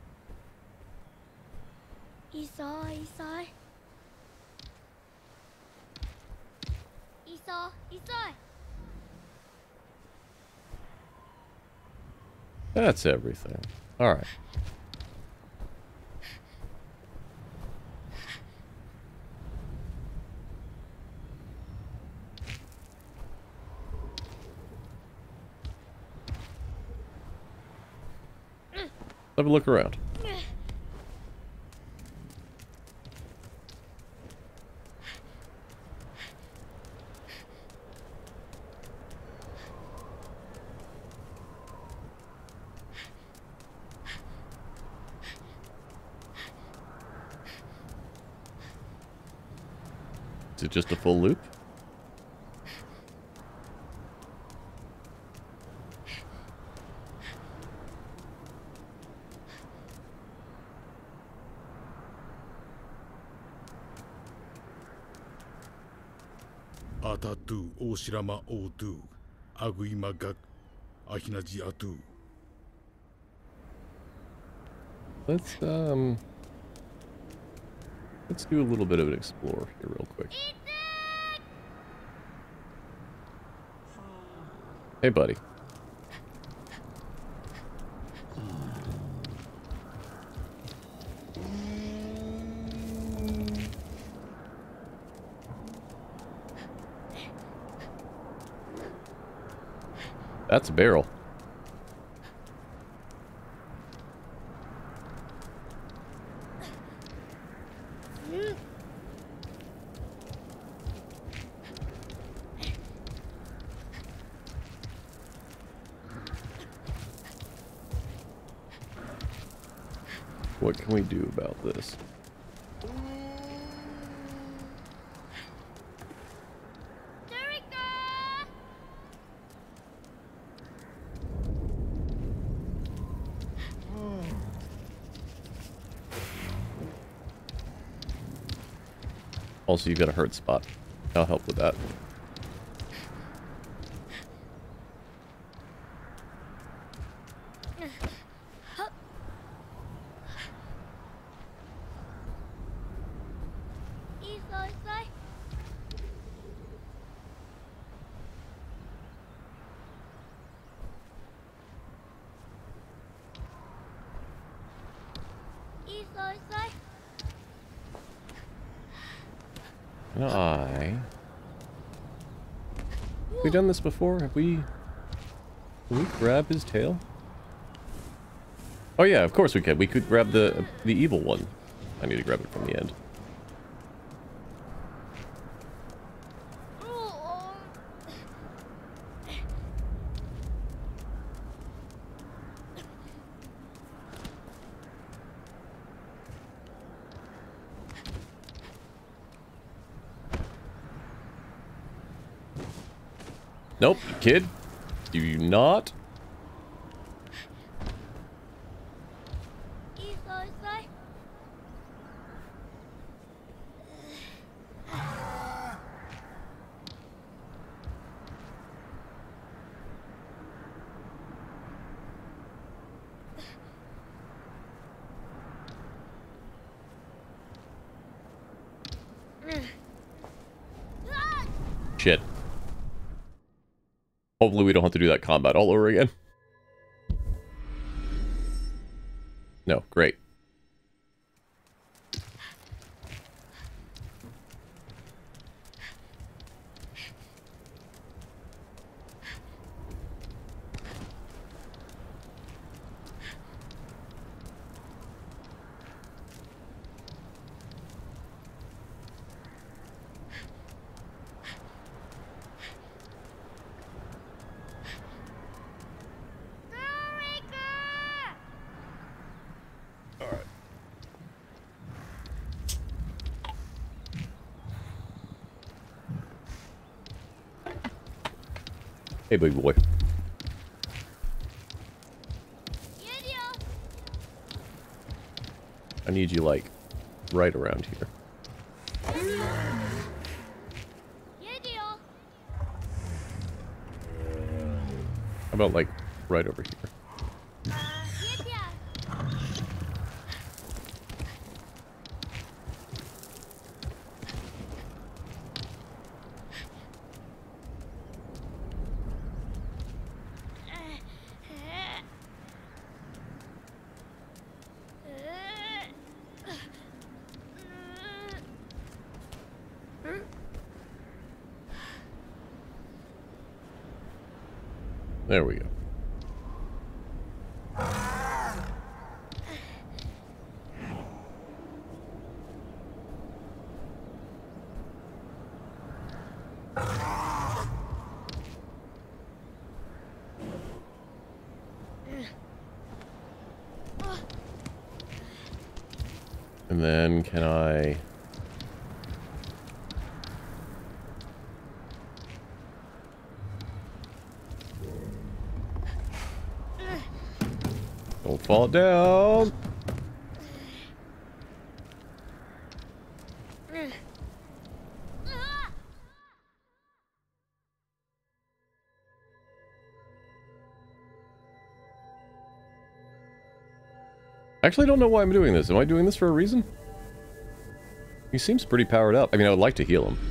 That's everything. Alright. Have a look around. Is it just a full loop? Atatu Oshirama Otu Aguimagak Ahinaji Atu. Let's do a little bit of an explore here real quick. Hey, buddy. That's a barrel. What can we do about this? Also, you've got a hurt spot. I'll help with that. Have we done this before? Have we... Can we grab his tail? Oh yeah, of course we can. We could grab the evil one. I need to grab it from the end. Nope, kid. Do you not? Shit. Hopefully we don't have to do that combat all over again. No, great. Hey, big boy. I need you, like, right around here. How about, like, right over here? There we go. And then can I... Don't fall down. I actually don't know why I'm doing this. Am I doing this for a reason? He seems pretty powered up. I mean, I would like to heal him.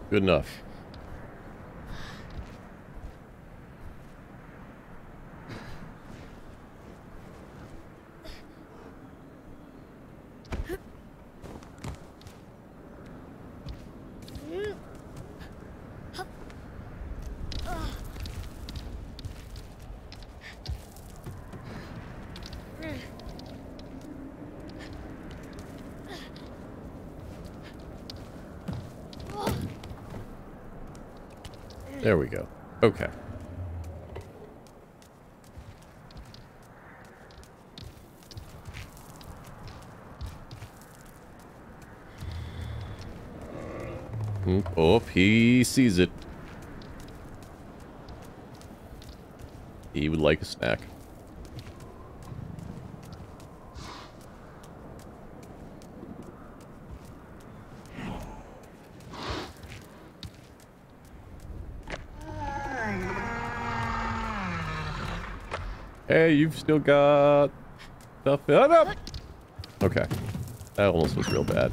Good enough. There we go. Okay. Oh, he sees it. He would like a snack. Hey, you've still got stuff. Oh, no. Okay. That almost was real bad.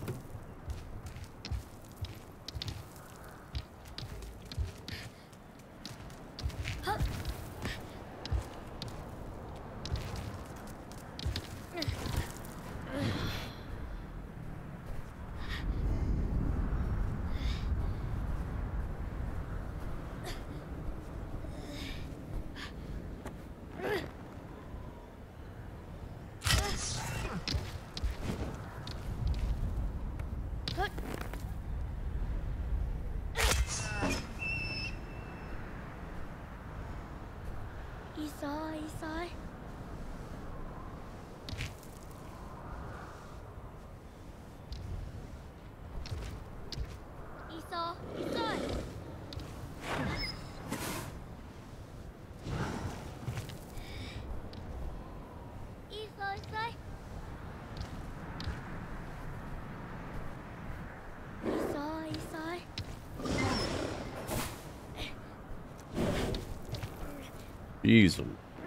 Jeez.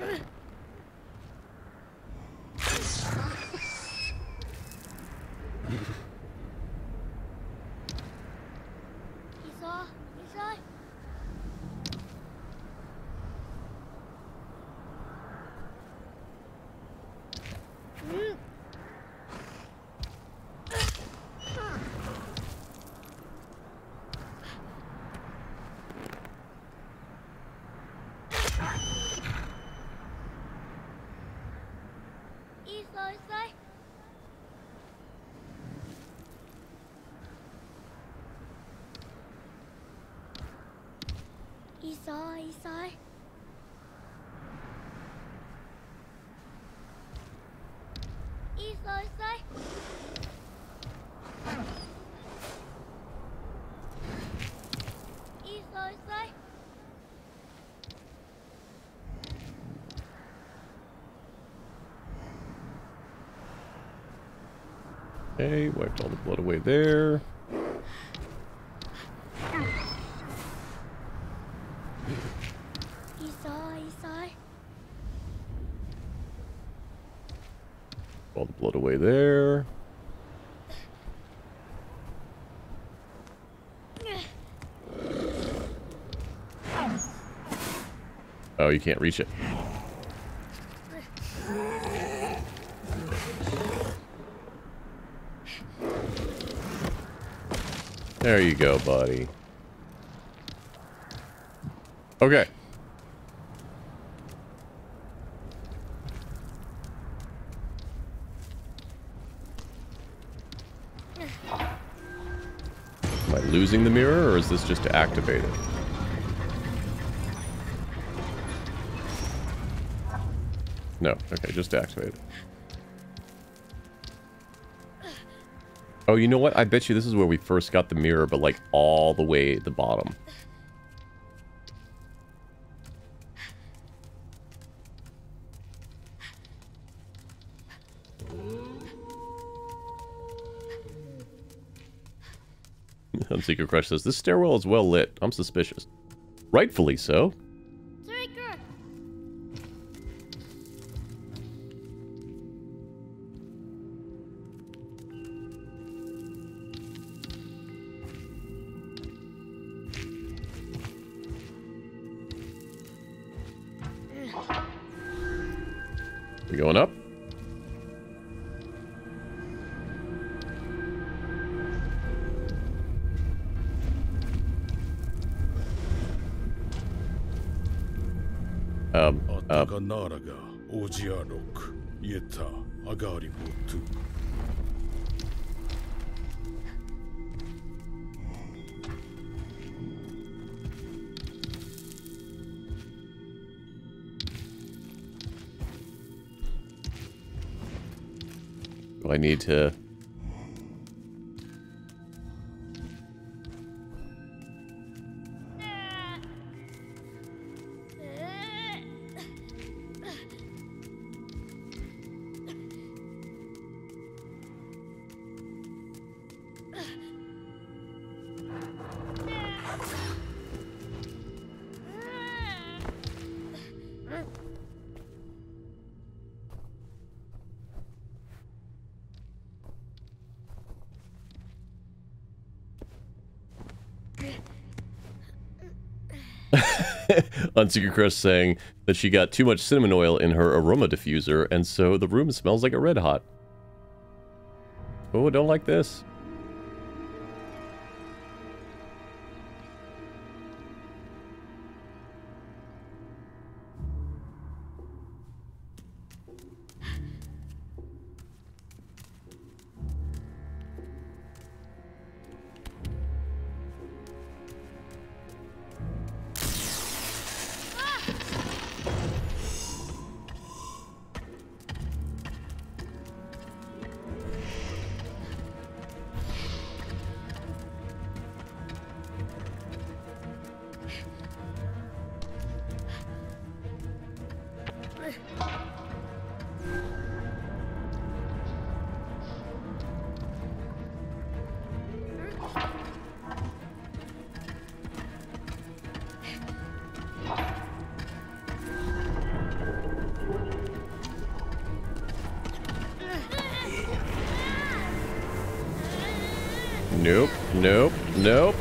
Okay, wiped all the blood away there. All the blood away there. Oh, you can't reach it. There you go, buddy. Okay. Am I losing the mirror, or is this just to activate it? No. Okay, just to activate it. Oh, you know what? I bet you this is where we first got the mirror, but like all the way at the bottom. Secret Crush says, this stairwell is well lit. I'm suspicious. Rightfully so. We going up? Atakanaraga, Ojiarok, Yeta, Agaribotu. Do I need to... Unsecret Crush saying that she got too much cinnamon oil in her aroma diffuser, and so the room smells like a red hot. Oh, I don't like this. Nope, nope, nope.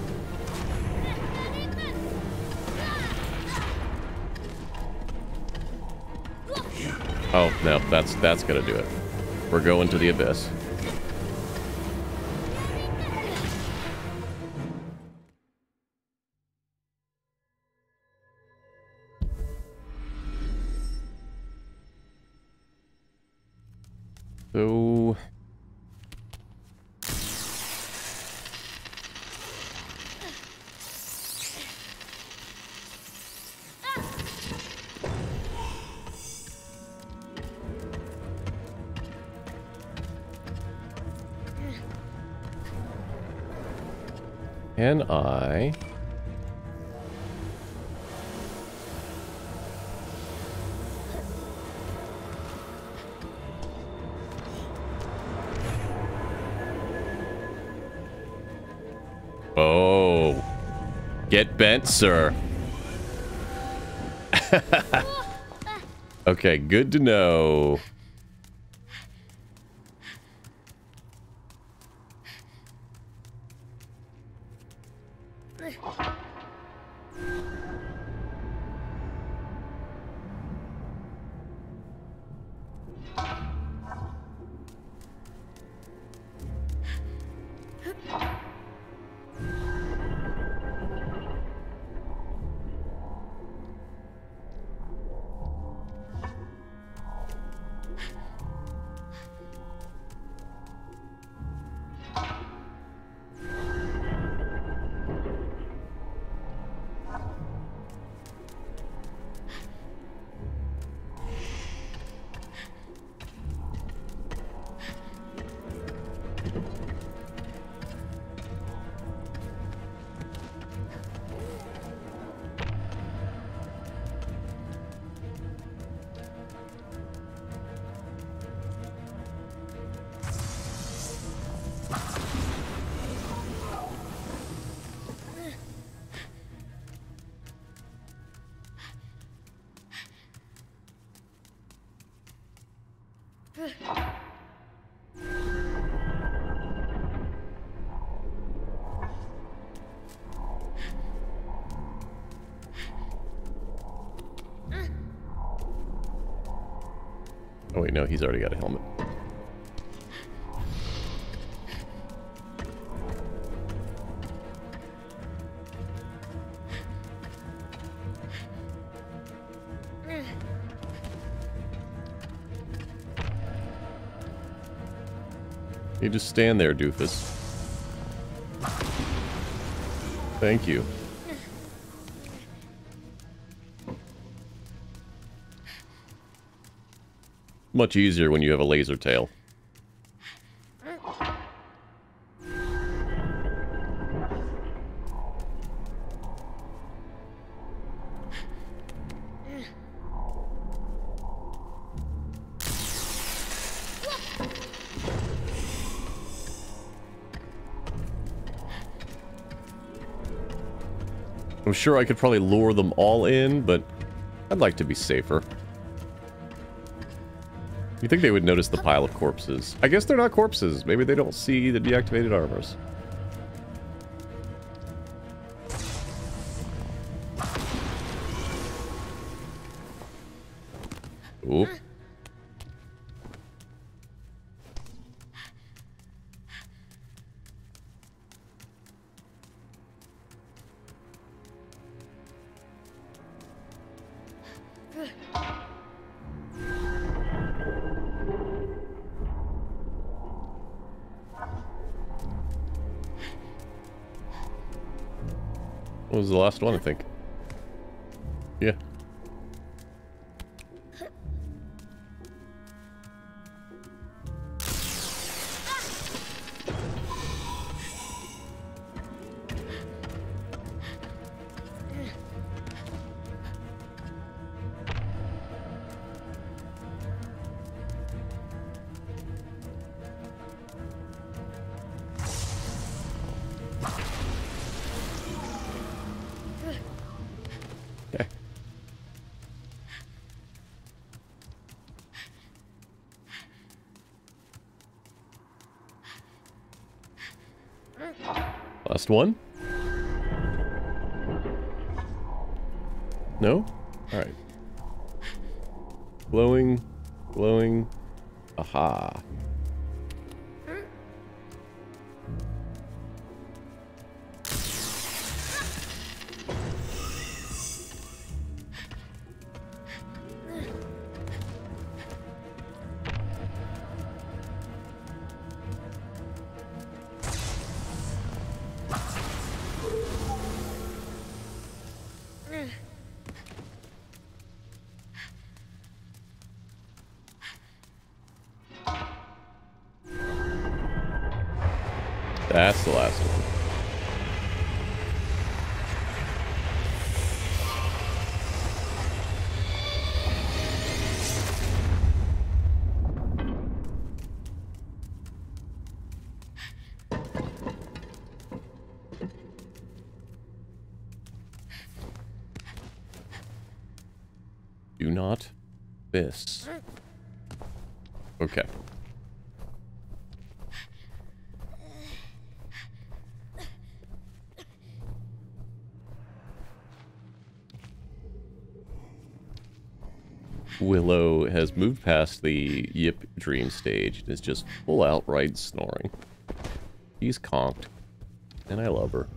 Oh, no, that's gonna do it. We're going to the abyss. So... Can I... Oh. Get bent, sir. Okay, good to know. Oh wait, no, he's already got a helmet. You just stand there, doofus. Thank you. Much easier when you have a laser tail. I'm sure I could probably lure them all in, but I'd like to be safer. You think they would notice the pile of corpses? I guess they're not corpses. Maybe they don't see the deactivated armors. Oop. What was the last one, I think? Yeah. Last one? No? Alright. Glowing. Glowing. Aha. That's the last one. Do not miss. Okay. Willow has moved past the Yip dream stage and is just full outright snoring. She's conked, and I love her.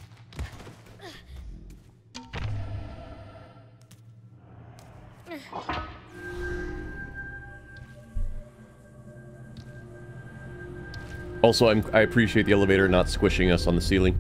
Also, I appreciate the elevator not squishing us on the ceiling.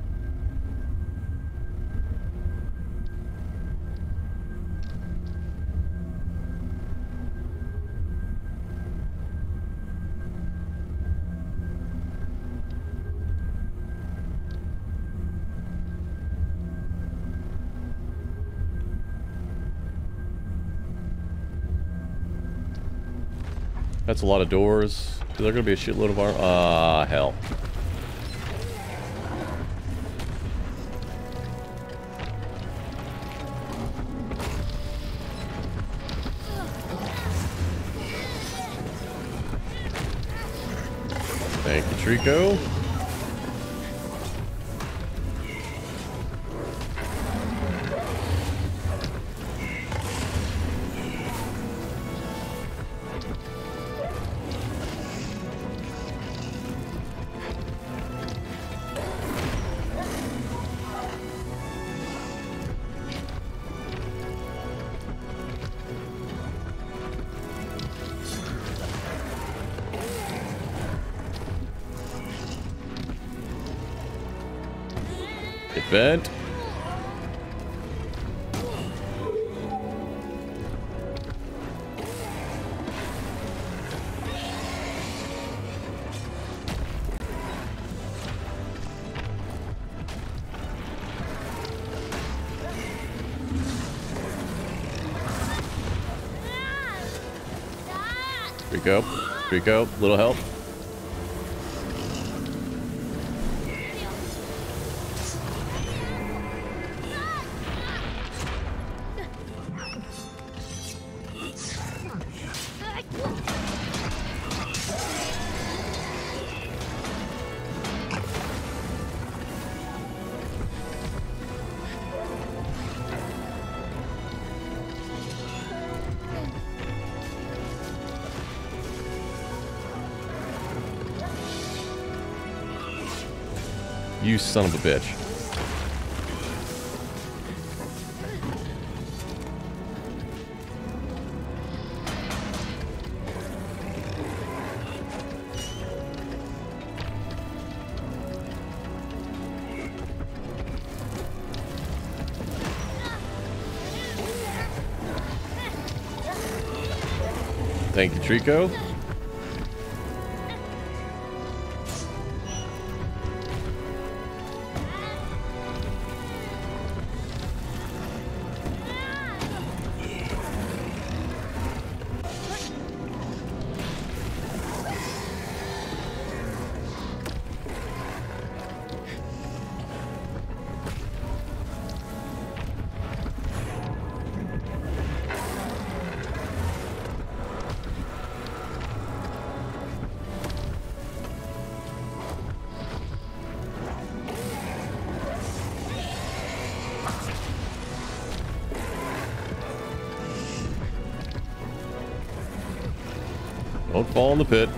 That's a lot of doors. Is there gonna be a shitload of armor? Ah, hell. Thank you, Trico. It bent. Trico. Trico, little help. You son of a bitch. Thank you, Trico. Don't fall in the pit.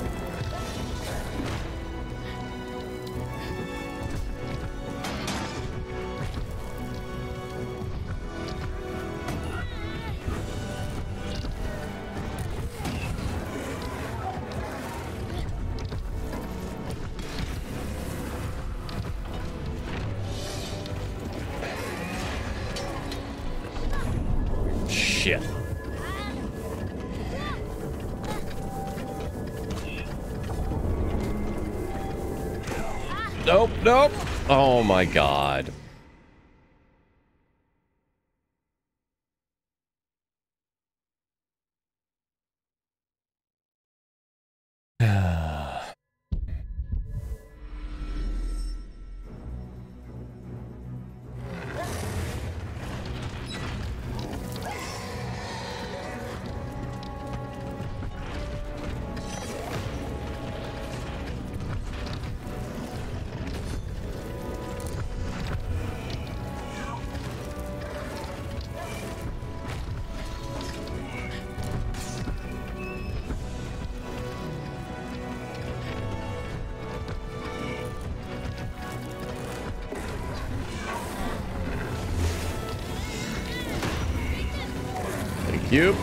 Shit. Nope, nope. Oh my god. Thank you.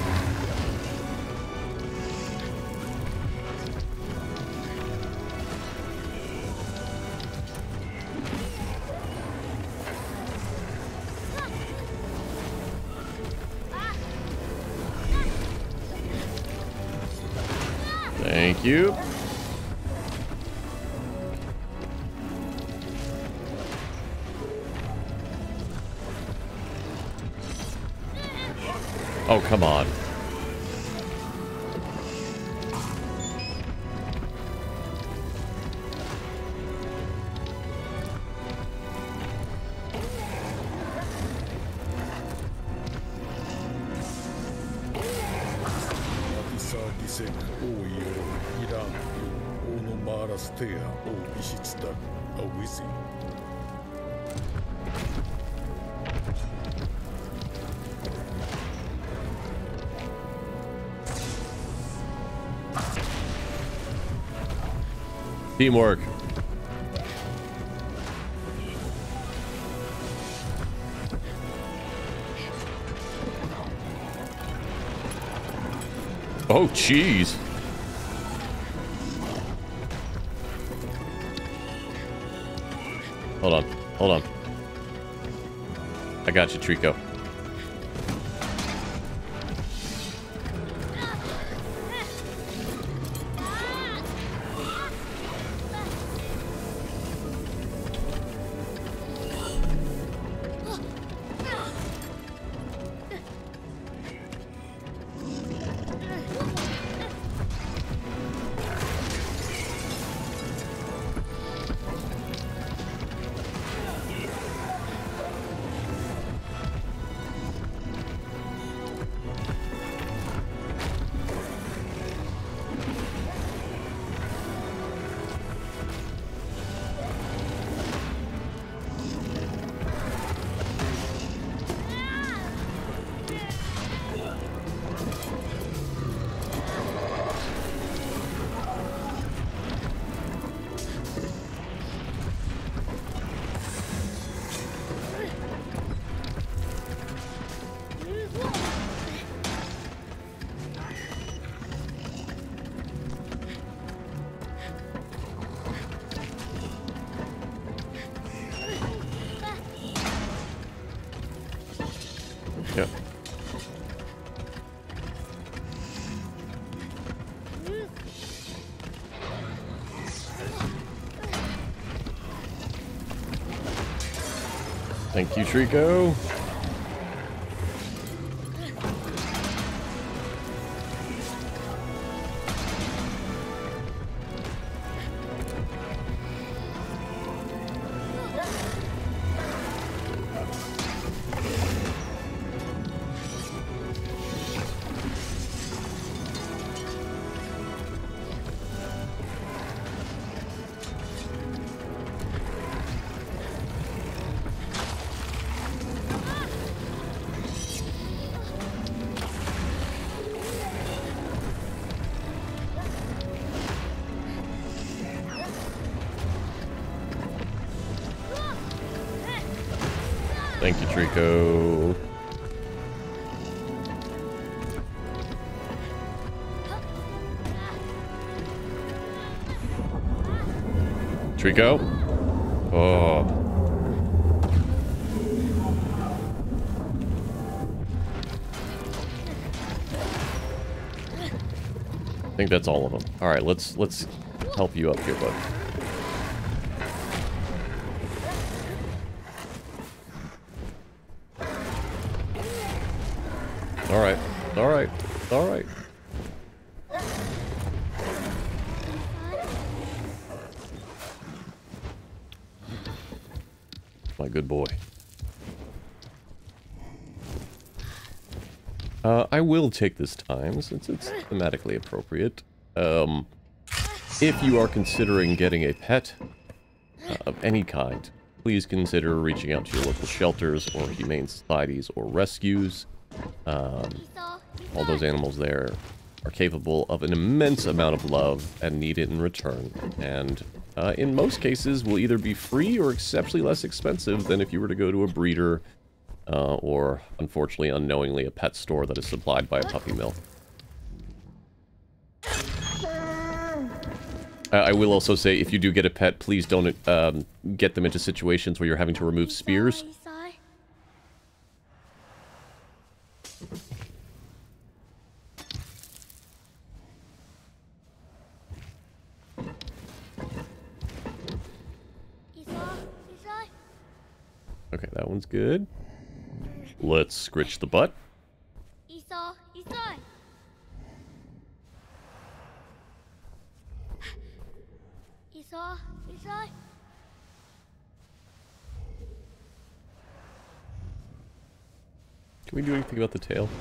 Thank you. Oh, come on. Teamwork. Oh, jeez. Hold on. Hold on. I got you, Trico. Yeah. Thank you, Trico. Thank you, Trico. Trico? Oh. I think that's all of them. All right, let's help you up here, bud. All right. All right. All right. My good boy. I will take this time, since it's thematically appropriate. If you are considering getting a pet of any kind, please consider reaching out to your local shelters or humane societies or rescues. All those animals there are capable of an immense amount of love and need it in return. And in most cases will either be free or exceptionally less expensive than if you were to go to a breeder or, unfortunately, unknowingly, a pet store that is supplied by a puppy mill. I will also say, if you do get a pet, please don't get them into situations where you're having to remove spears. Okay, that one's good. Let's scritch the butt. Can we do anything about the tail?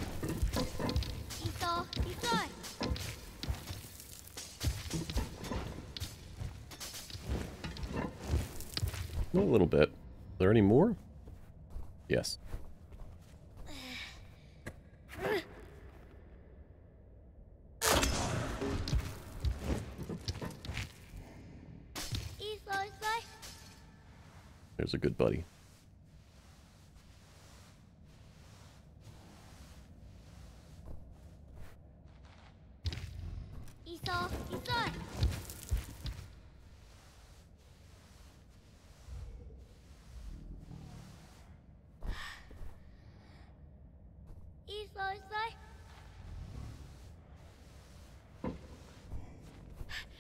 A little bit. Are there any more? Yes. There's a good buddy.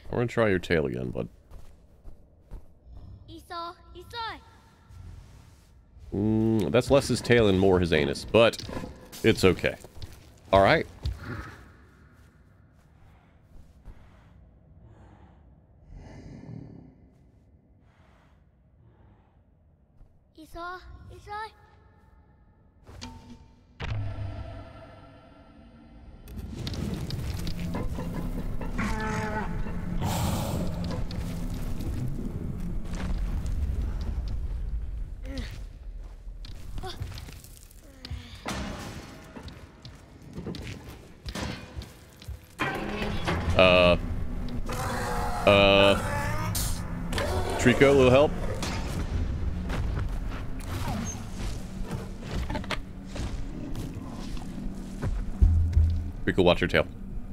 I'm gonna try your tail again, bud. いそういそう That's less his tail and more his anus, but it's okay. All right. いそういそう Trico, a little help? Trico, watch your tail.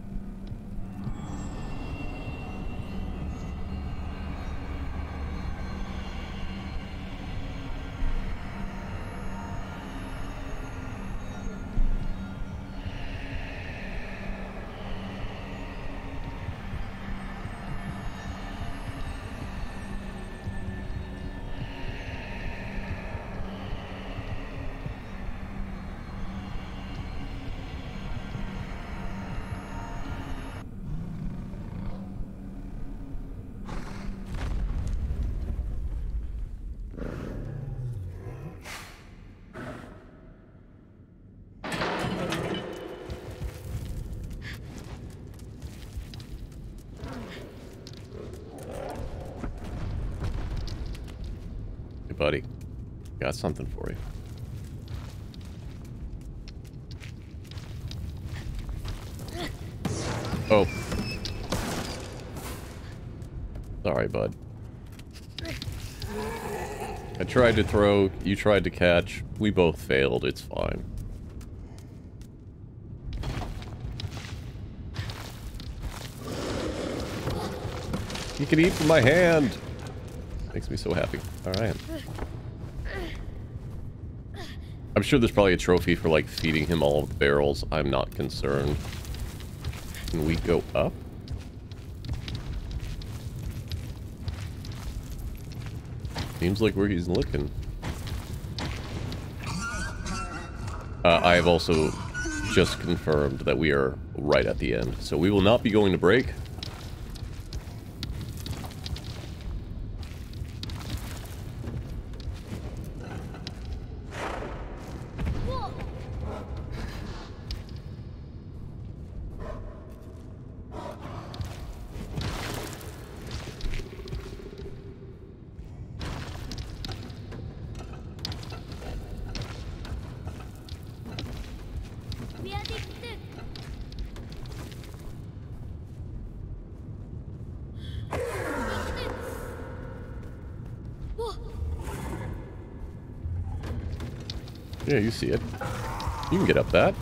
Buddy, got something for you. Oh. Sorry, bud. I tried to throw, you tried to catch. We both failed. It's fine. You can eat from my hand. Makes me so happy. Alright. I'm sure there's probably a trophy for, like, feeding him all of the barrels. I'm not concerned. Can we go up? Seems like where he's looking. I have also just confirmed that we are right at the end. So we will not be going to break. Yeah, you see it. You can get up that.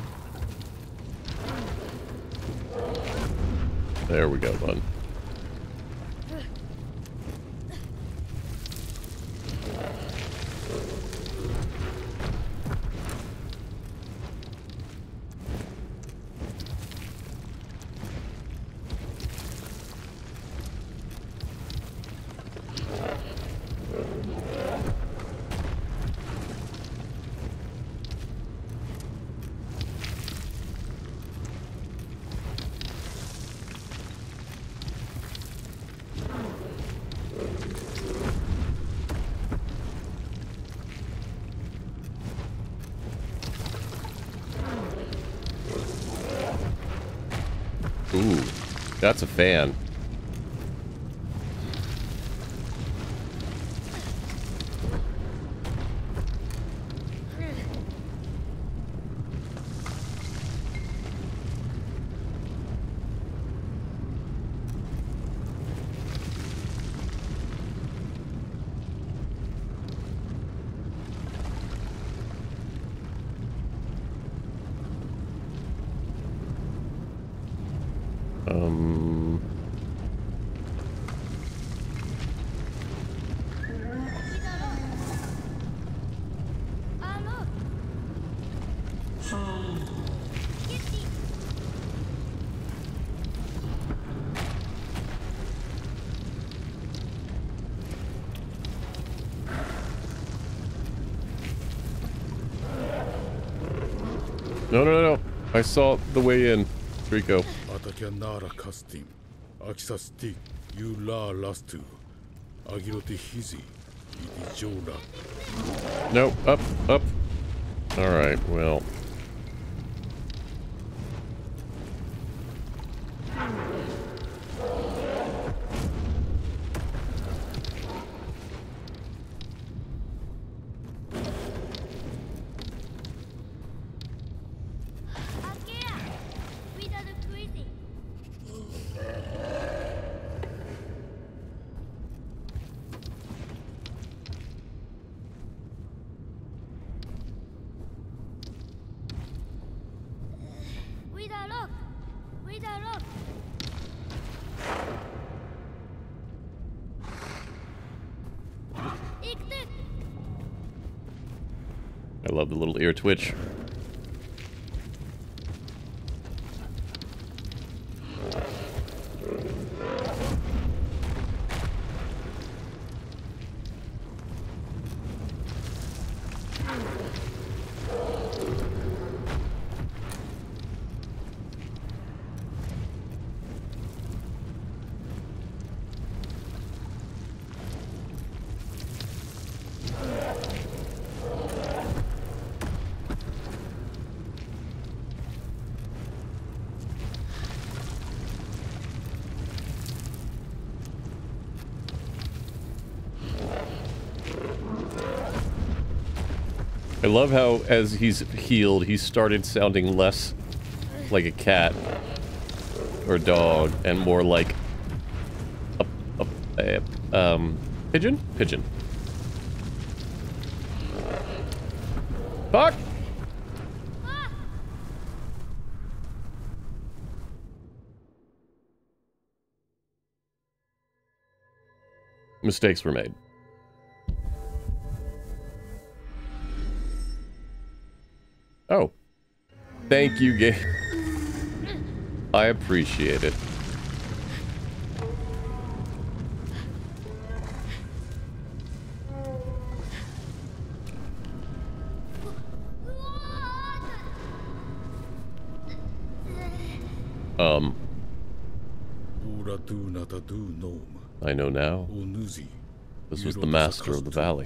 There we go, bud. Ooh, that's a fan. No, no, no, no. I saw the way in. Trico. Atakanara Kastim, Aksasti, you la lastu, Agiloti Hizi, Idijola. No, up, up. Alright, well. I love the little ear twitch. I love how, as he's healed, he started sounding less like a cat or dog and more like a pigeon? Pigeon. Fuck! Mistakes were made. Oh. Thank you, game. I appreciate it. I know now. This was the master of the valley.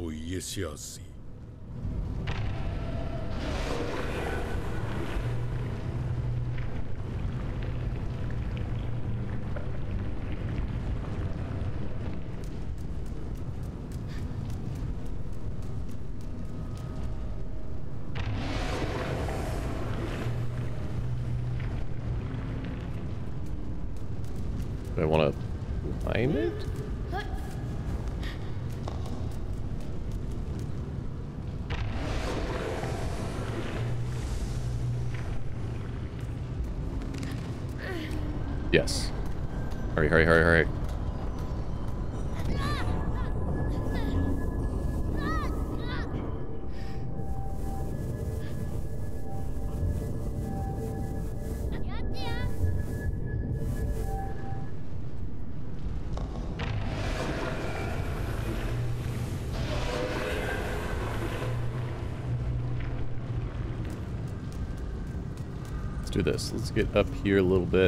Do I want to find it? Yes. Hurry, hurry, hurry, hurry. Let's do this. Let's get up here a little bit.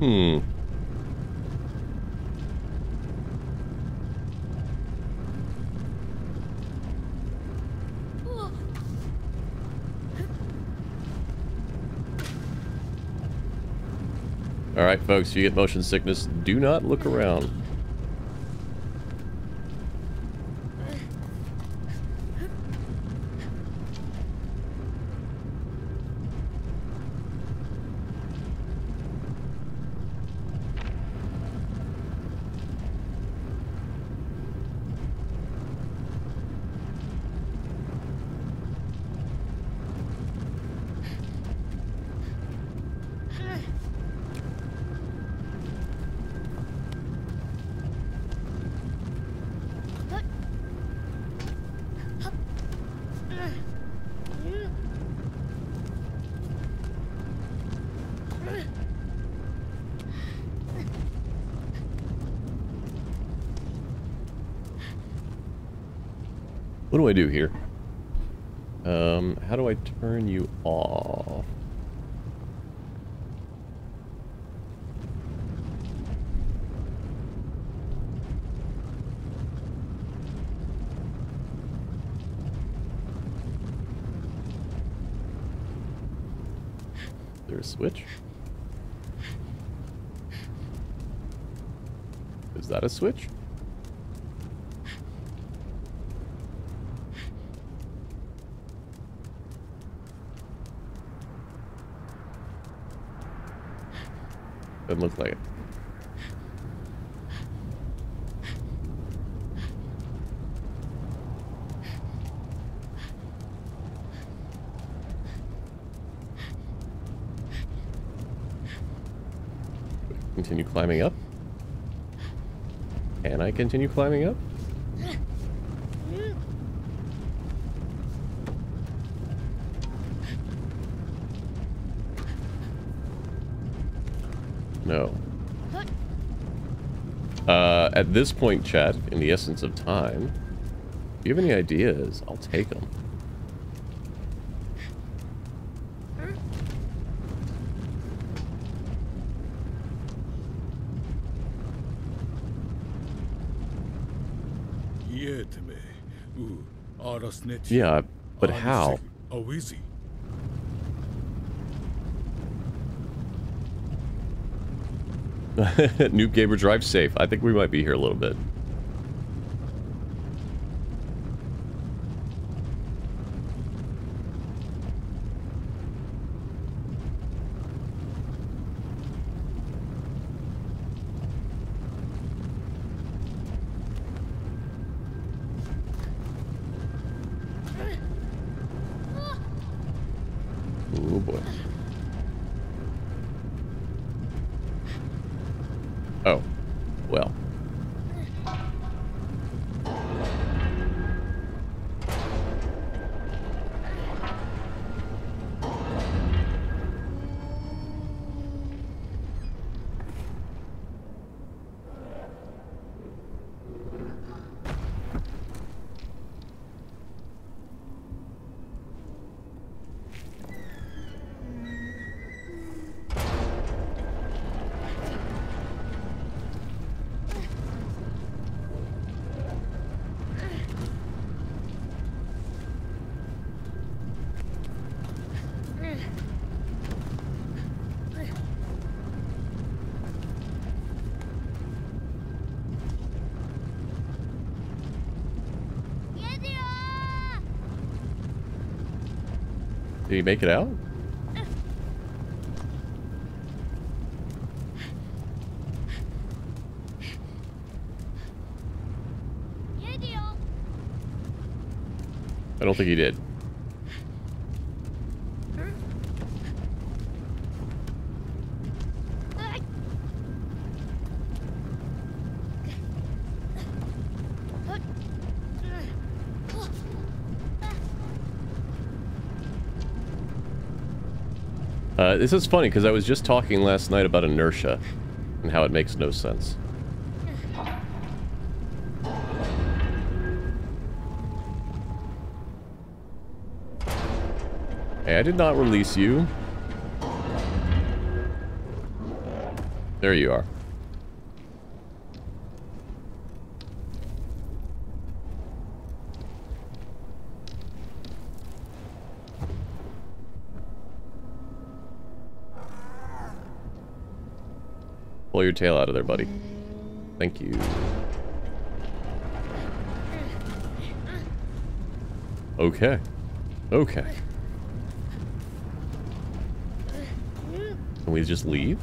Alright, folks, if you get motion sickness, do not look around. What do I do here? How do I turn you off? Is there a switch? Is that a switch? Doesn't look like it. Continue climbing up. Can I continue climbing up? No. At this point, chat, in the essence of time, if you have any ideas, I'll take them. Yeah, but how? Noob Gamer, drive safe. I think we might be here a little bit. Oh boy. Oh, well. Did he make it out? I don't think he did. This is funny because I was just talking last night about inertia and how it makes no sense. Hey, I did not release you. There you are. Pull your tail out of there, buddy. Thank you. Okay. Okay. Can we just leave?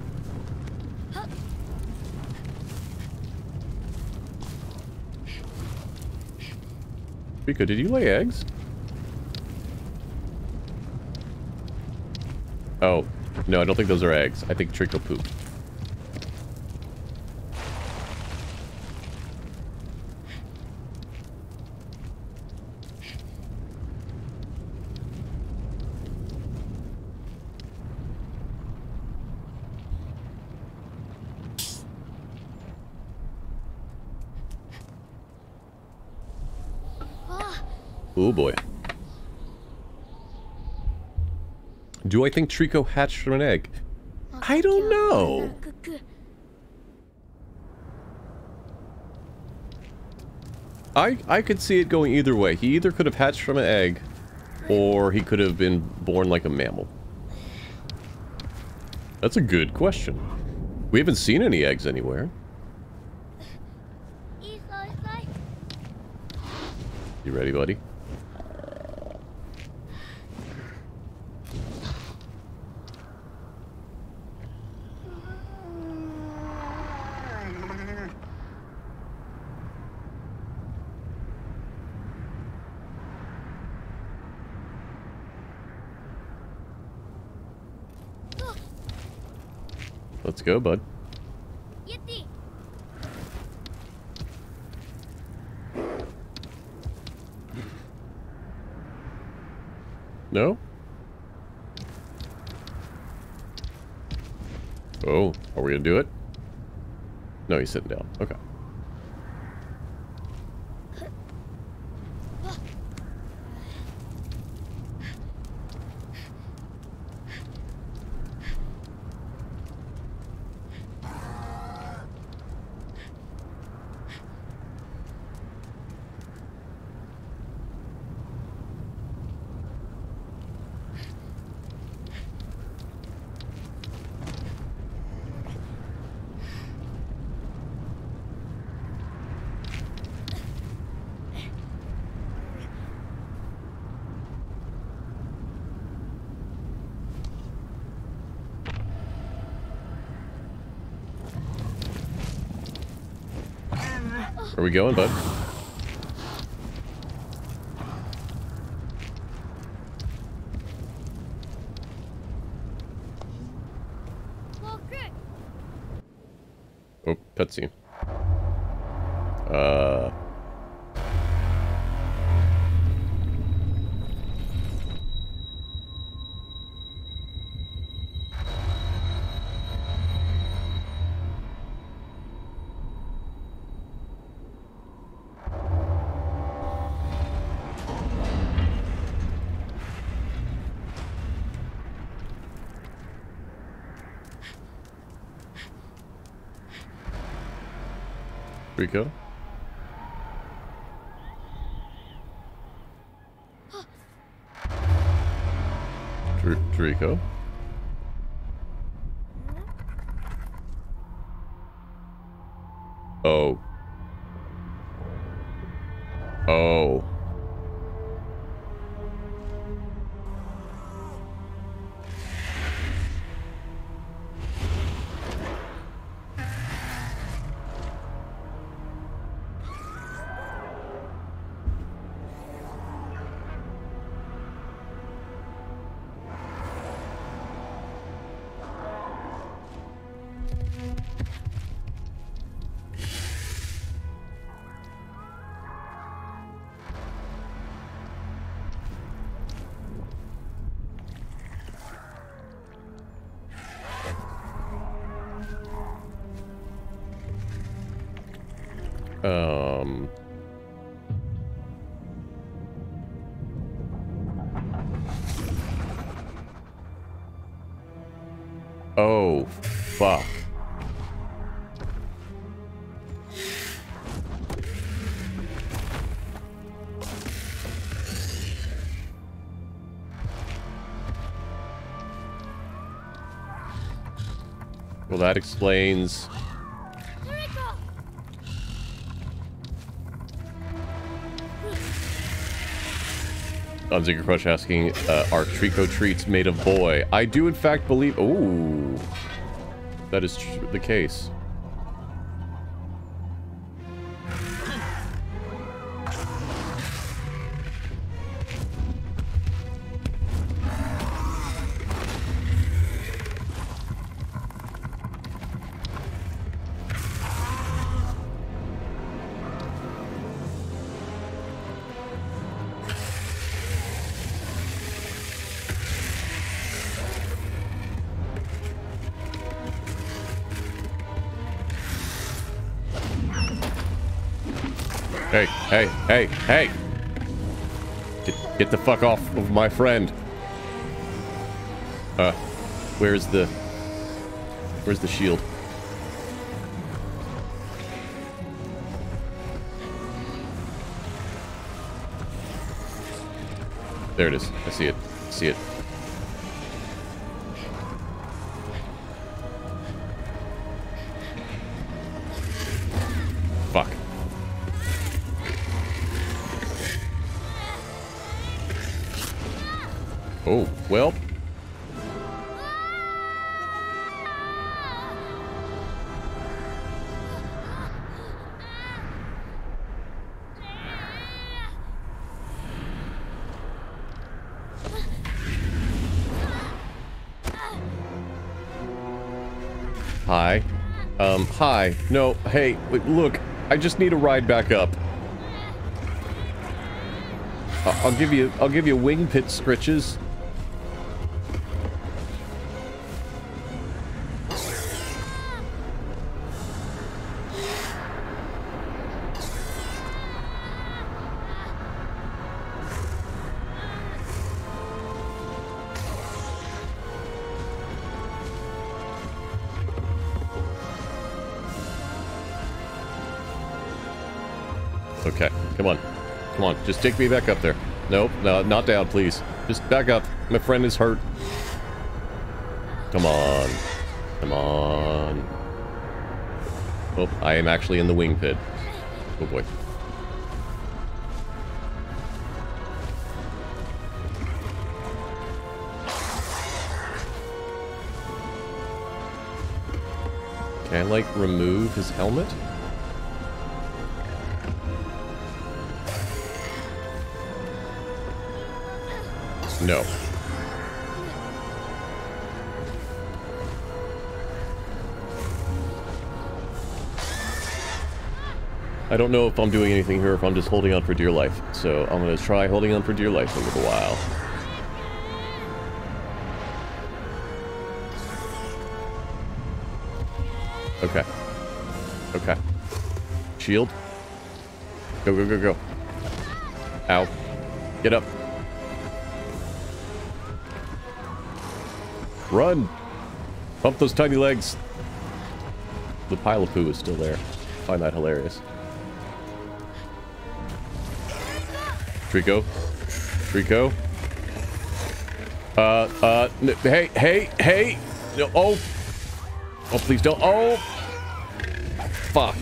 Trico, did you lay eggs? Oh. No, I don't think those are eggs. I think Trico pooped. Oh boy. Do I think Trico hatched from an egg? I don't know. I could see it going either way. He either could have hatched from an egg, or he could have been born like a mammal. That's a good question. We haven't seen any eggs anywhere. You ready, buddy? Let's go, bud. No? Oh, are we gonna do it? No, he's sitting down. Okay. Where we going, bud? Oh, cutscene. Trico? Trico? Oh. Oh. Oh, fuck. Well, that explains... Unzinger Crush asking, are Trico treats made of boy? I do in fact believe... Ooh. That is the case. Hey, hey, hey, hey! Get the fuck off of my friend. Where's the shield? There it is. I see it. I see it. Fuck. Oh, well. Hi. Hi. No, hey, look, I just need a ride back up. I'll give you wing pit scritches. Okay, come on. Come on, just take me back up there. Nope, no, not down, please. Just back up. My friend is hurt. Come on. Come on. Oh, I am actually in the wing pit. Oh boy. Can I, like, remove his helmet? No. I don't know if I'm doing anything here, if I'm just holding on for dear life. So I'm going to try holding on for dear life a little while. Okay. Okay. Shield. Go, go, go, go. Ow. Get up. Run! Pump those tiny legs. The pile of poo is still there. I find that hilarious. Trico? Trico? Hey, hey, hey! No, oh! Oh, please don't. Oh! Fuck.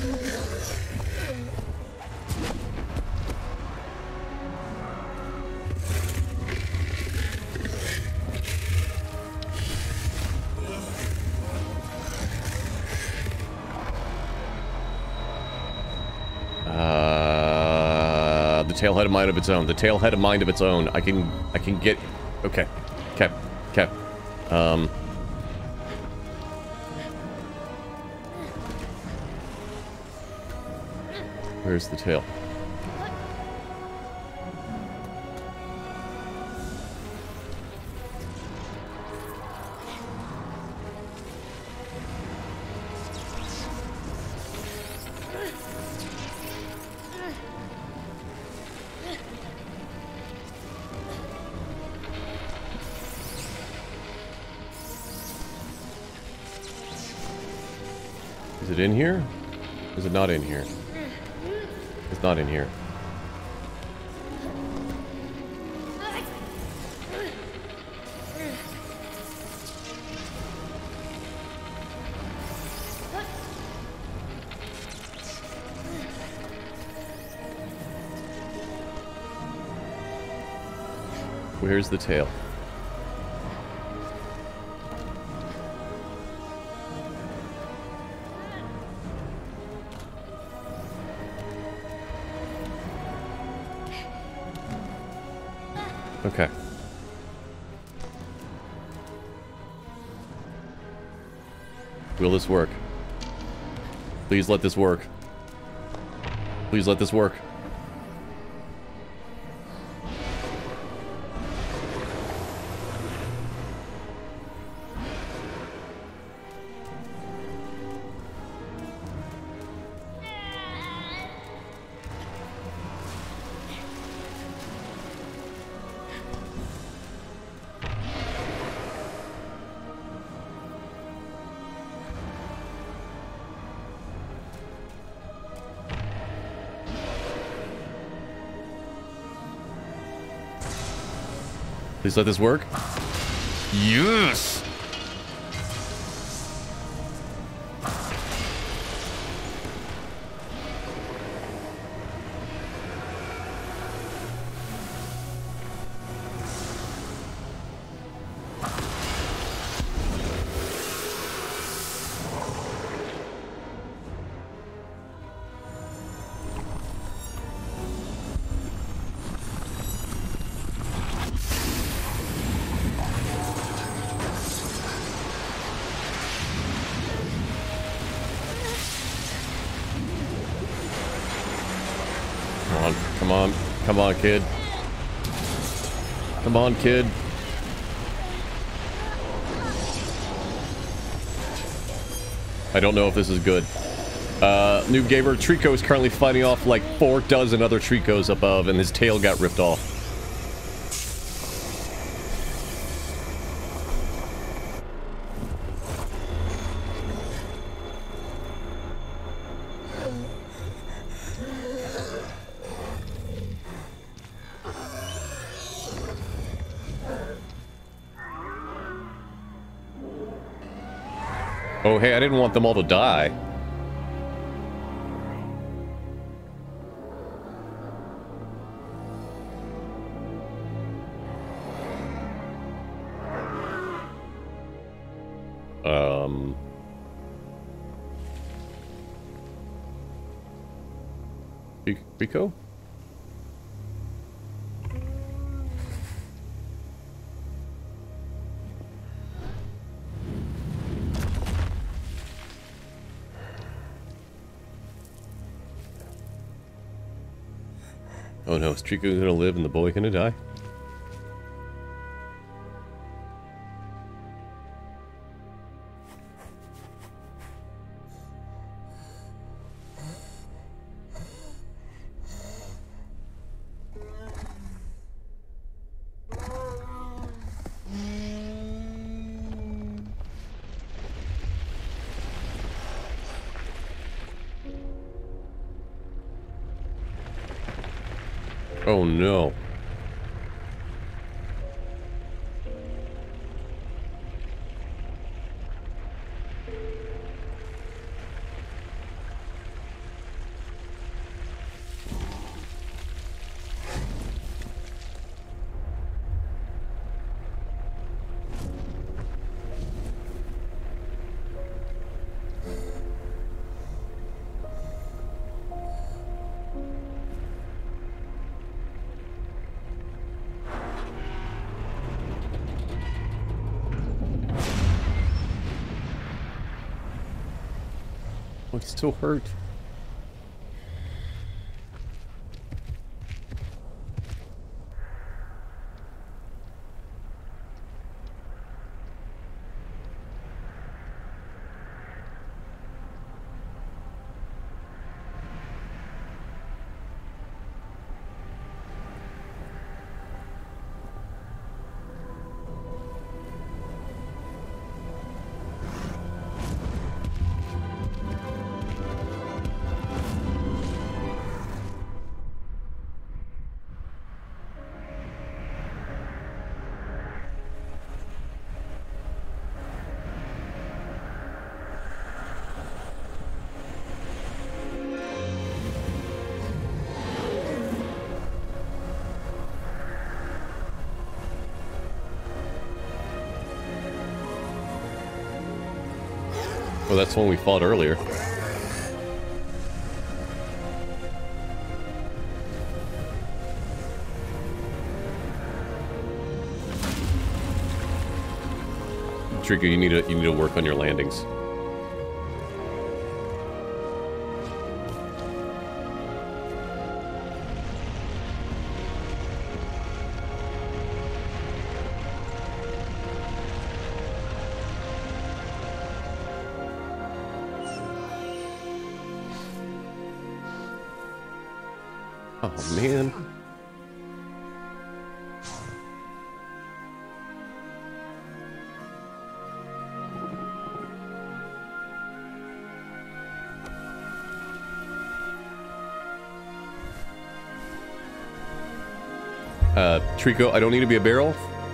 The tail had a mind of its own. The tail had a mind of its own. I can get... Okay. Okay. Okay. Where's the tail? Is it in here? Is it not in here? It's not in here. Where's the tail? Okay. Will this work? Please let this work. Please let this work. Please let this work. Yes! Come on. Come on, kid. Come on, kid. I don't know if this is good. Noob Gamer, Trico is currently fighting off like 4 dozen other Tricos above, and his tail got ripped off. Oh, hey, I didn't want them all to die. Rico? Oh no, is Trico gonna live and the boy gonna die? Oh no. I'm still hurt. that's the one we fought earlier. Trico, you need to work on your landings. Oh man. Trico, I don't need to be a barrel.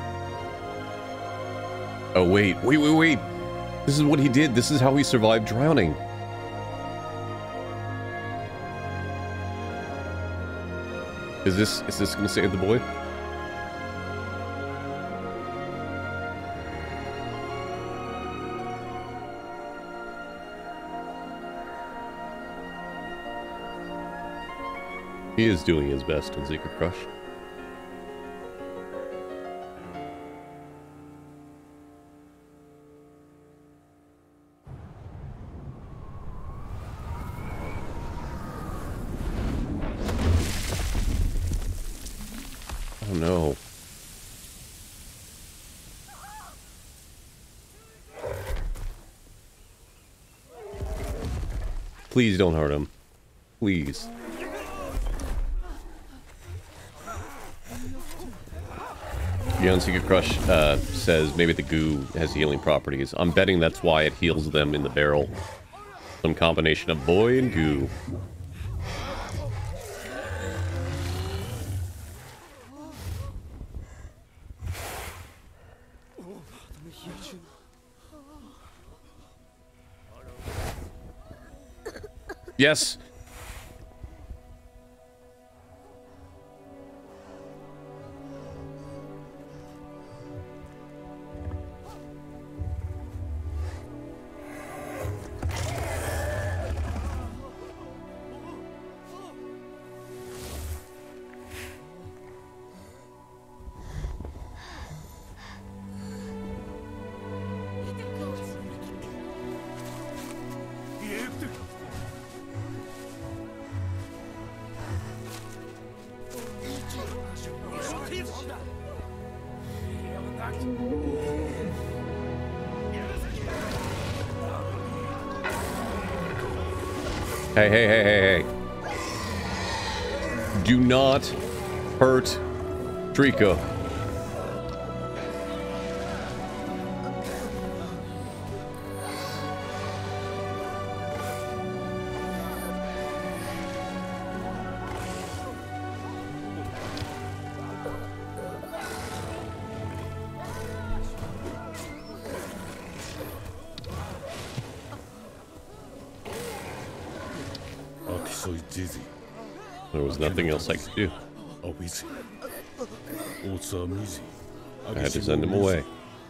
Oh, wait. This is what he did. This is how he survived drowning. Is this gonna save the boy? He is doing his best on Secret Crush. Oh no. Please don't hurt him. Please. Beyond Secret Crush says maybe the goo has healing properties. I'm betting that's why it heals them in the barrel. Some combination of boy and goo. Yes. Hey. Do not hurt Trico. There was nothing else I could do. I had to send him away.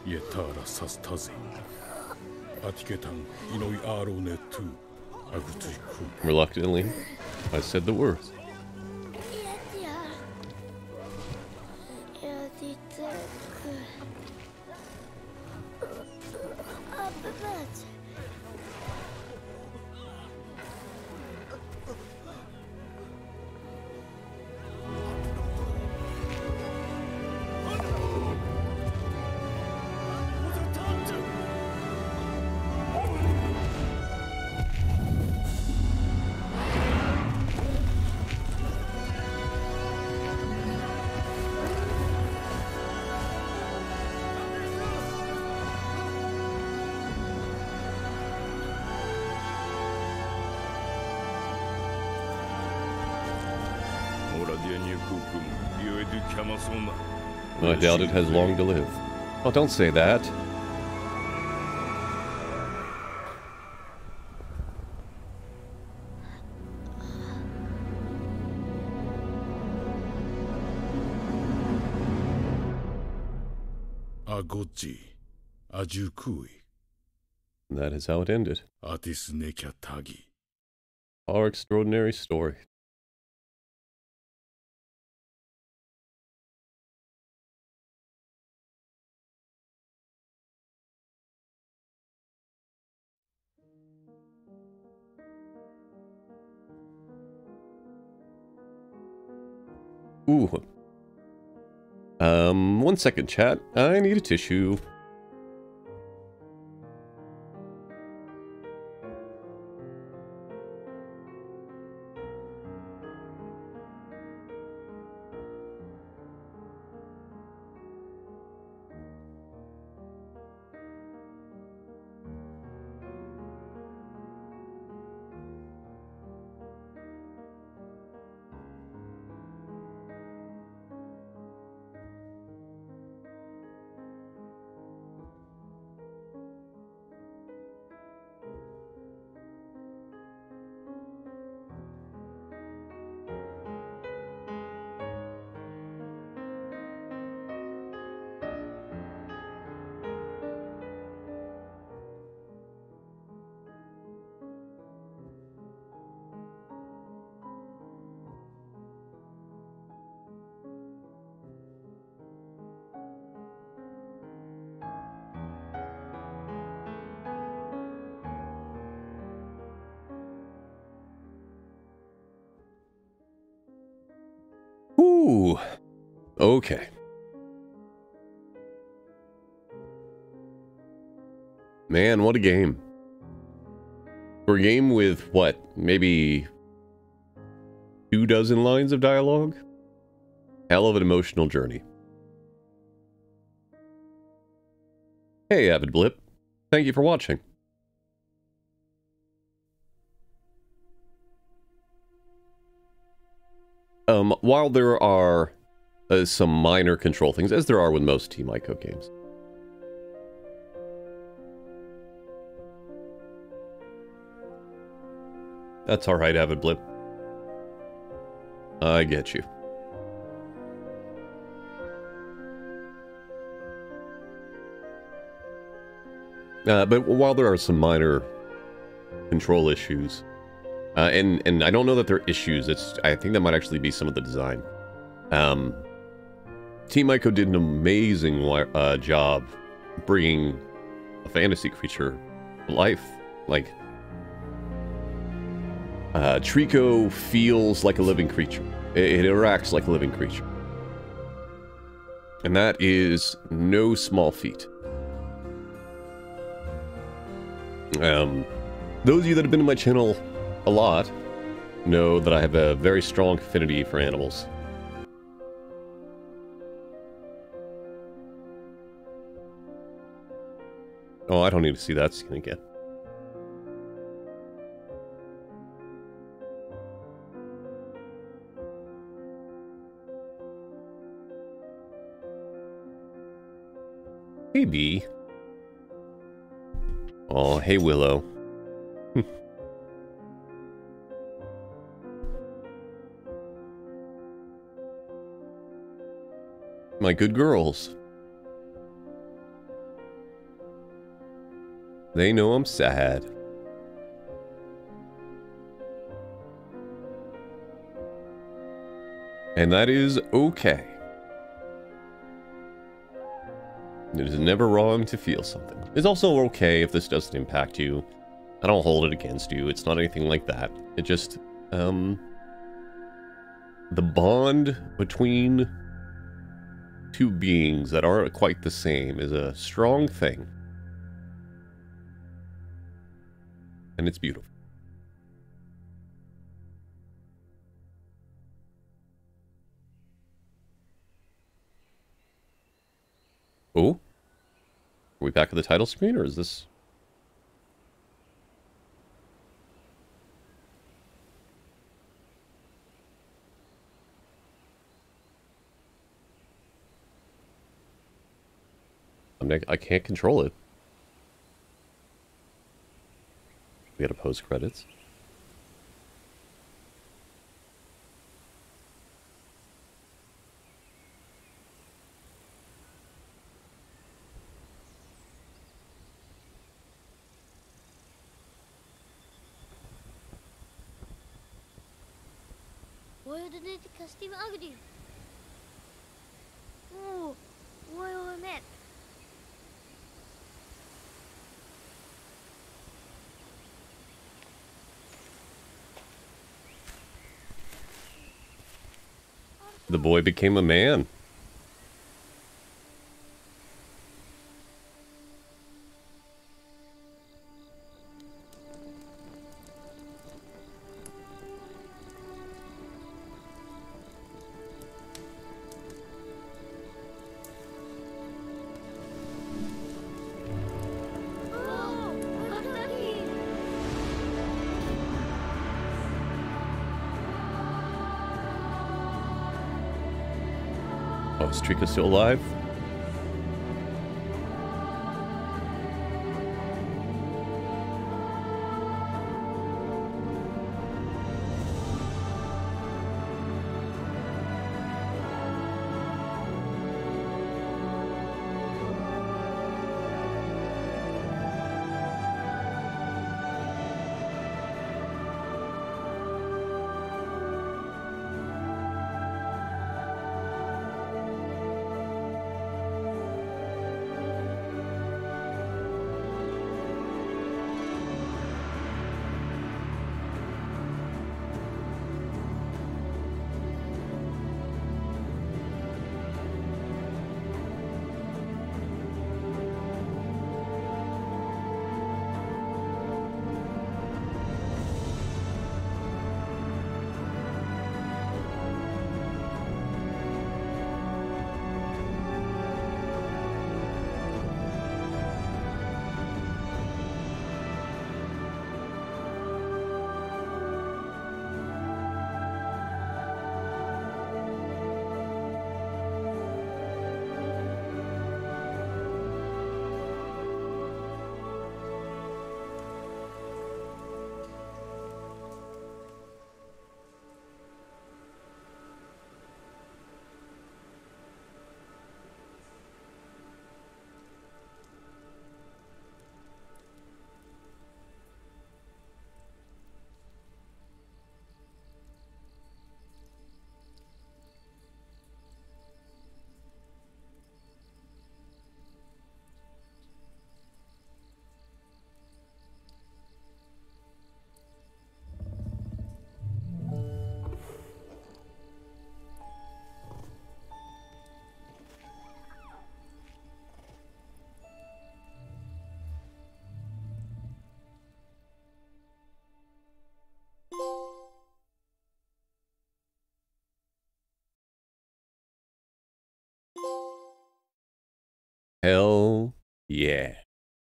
Reluctantly, I said the words. I doubt it has long to live. Oh, don't say that. Agotji, Ajukui. And that is how it ended. アティスネキャタギ Our extraordinary story. Ooh. 1 second, chat. I need a tissue. Ooh. Okay. Man, what a game. For a game with, what, maybe 24 lines of dialogue? Hell of an emotional journey. Hey, Avid Blip. Thank you for watching. While there are some minor control things, as there are with most Team Ico games. That's alright, Avid Blip. I get you. But while there are some minor control issues, and I don't know that they're issues, I think that might actually be some of the design. Team Ico did an amazing job bringing a fantasy creature to life. Like, Trico feels like a living creature. It interacts like a living creature. And that is no small feat. Those of you that have been to my channel a lot know that I have a very strong affinity for animals. Oh, I don't need to see that scene again. Hey, Bee. Oh, hey, Willow. My good girls. They know I'm sad. And that is okay. It is never wrong to feel something. It's also okay if this doesn't impact you. I don't hold it against you. It's not anything like that. It just, the bond between two beings that aren't quite the same is a strong thing. And it's beautiful. Oh? Are we back at the title screen, or is this... I can't control it. We gotta post credits. Voy de net kastim agdi. Oh, voy net. The boy became a man. Oh, is Trico still alive? Hell yeah.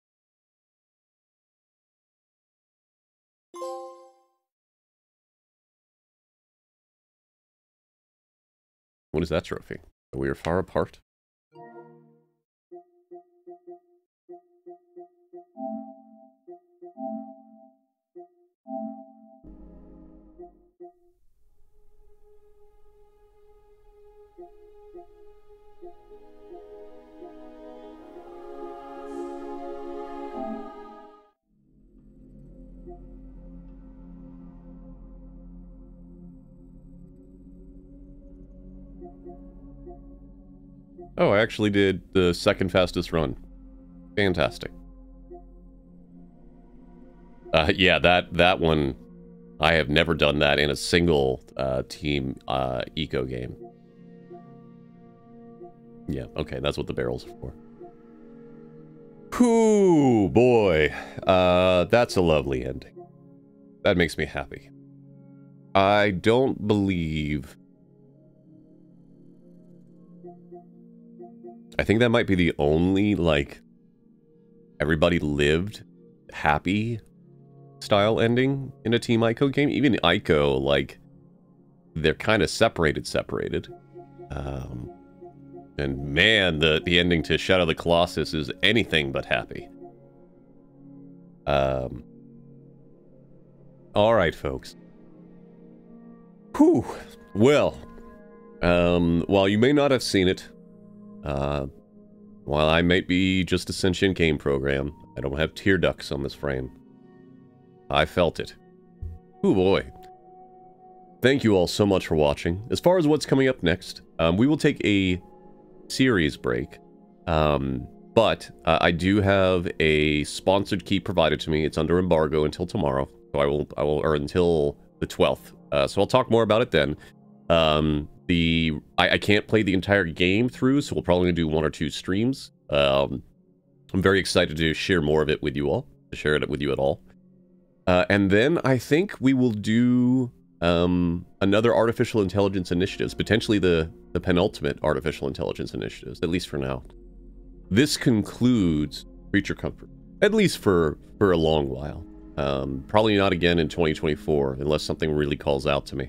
What is that trophy? We are far apart. Oh, I actually did the second fastest run. Fantastic. Yeah, that one, I have never done that in a single team eco game. Yeah, okay, that's what the barrels are for. Whoo, boy. That's a lovely ending. That makes me happy. I don't believe... I think that might be the only, like, everybody lived happy style ending in a Team Ico game. Even Ico, like, they're kind of separated. And man, the ending to Shadow of the Colossus is anything but happy. Alright, folks. Whew. Well, while you may not have seen it, while I might be just a sentient game program, I don't have tear ducts on this frame. I felt it. Ooh boy. thank you all so much for watching. As far as what's coming up next, we will take a series break. But I do have a sponsored key provided to me. It's under embargo until tomorrow. So I will or until the 12th. So I'll talk more about it then. I can't play the entire game through, so we'll probably do 1 or 2 streams. I'm very excited to share more of it with you all, to share it with you at all. And then I think we will do another artificial intelligence initiatives, potentially the penultimate artificial intelligence initiatives, at least for now. This concludes Creature Comfort, at least for a long while. Probably not again in 2024, unless something really calls out to me.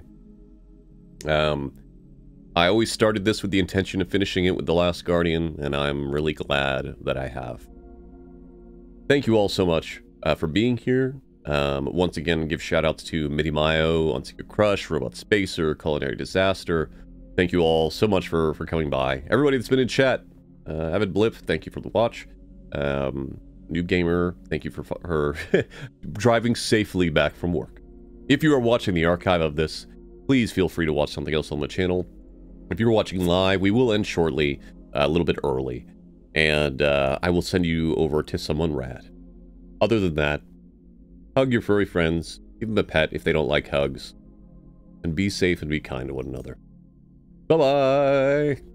I always started this with the intention of finishing it with The Last Guardian, and I'm really glad that I have. Thank you all so much for being here. Once again, give shoutouts to Midimayo, Unsecure Crush, Robot Spacer, Culinary Disaster. Thank you all so much for coming by. Everybody that's been in chat, Avid Blip, thank you for the watch. Noob Gamer, thank you for her driving safely back from work. If you are watching the archive of this, please feel free to watch something else on the channel. If you're watching live, we will end shortly, a little bit early, and I will send you over to someone rad. Other than that, hug your furry friends, give them a pet if they don't like hugs, and be safe and be kind to one another. Bye-bye!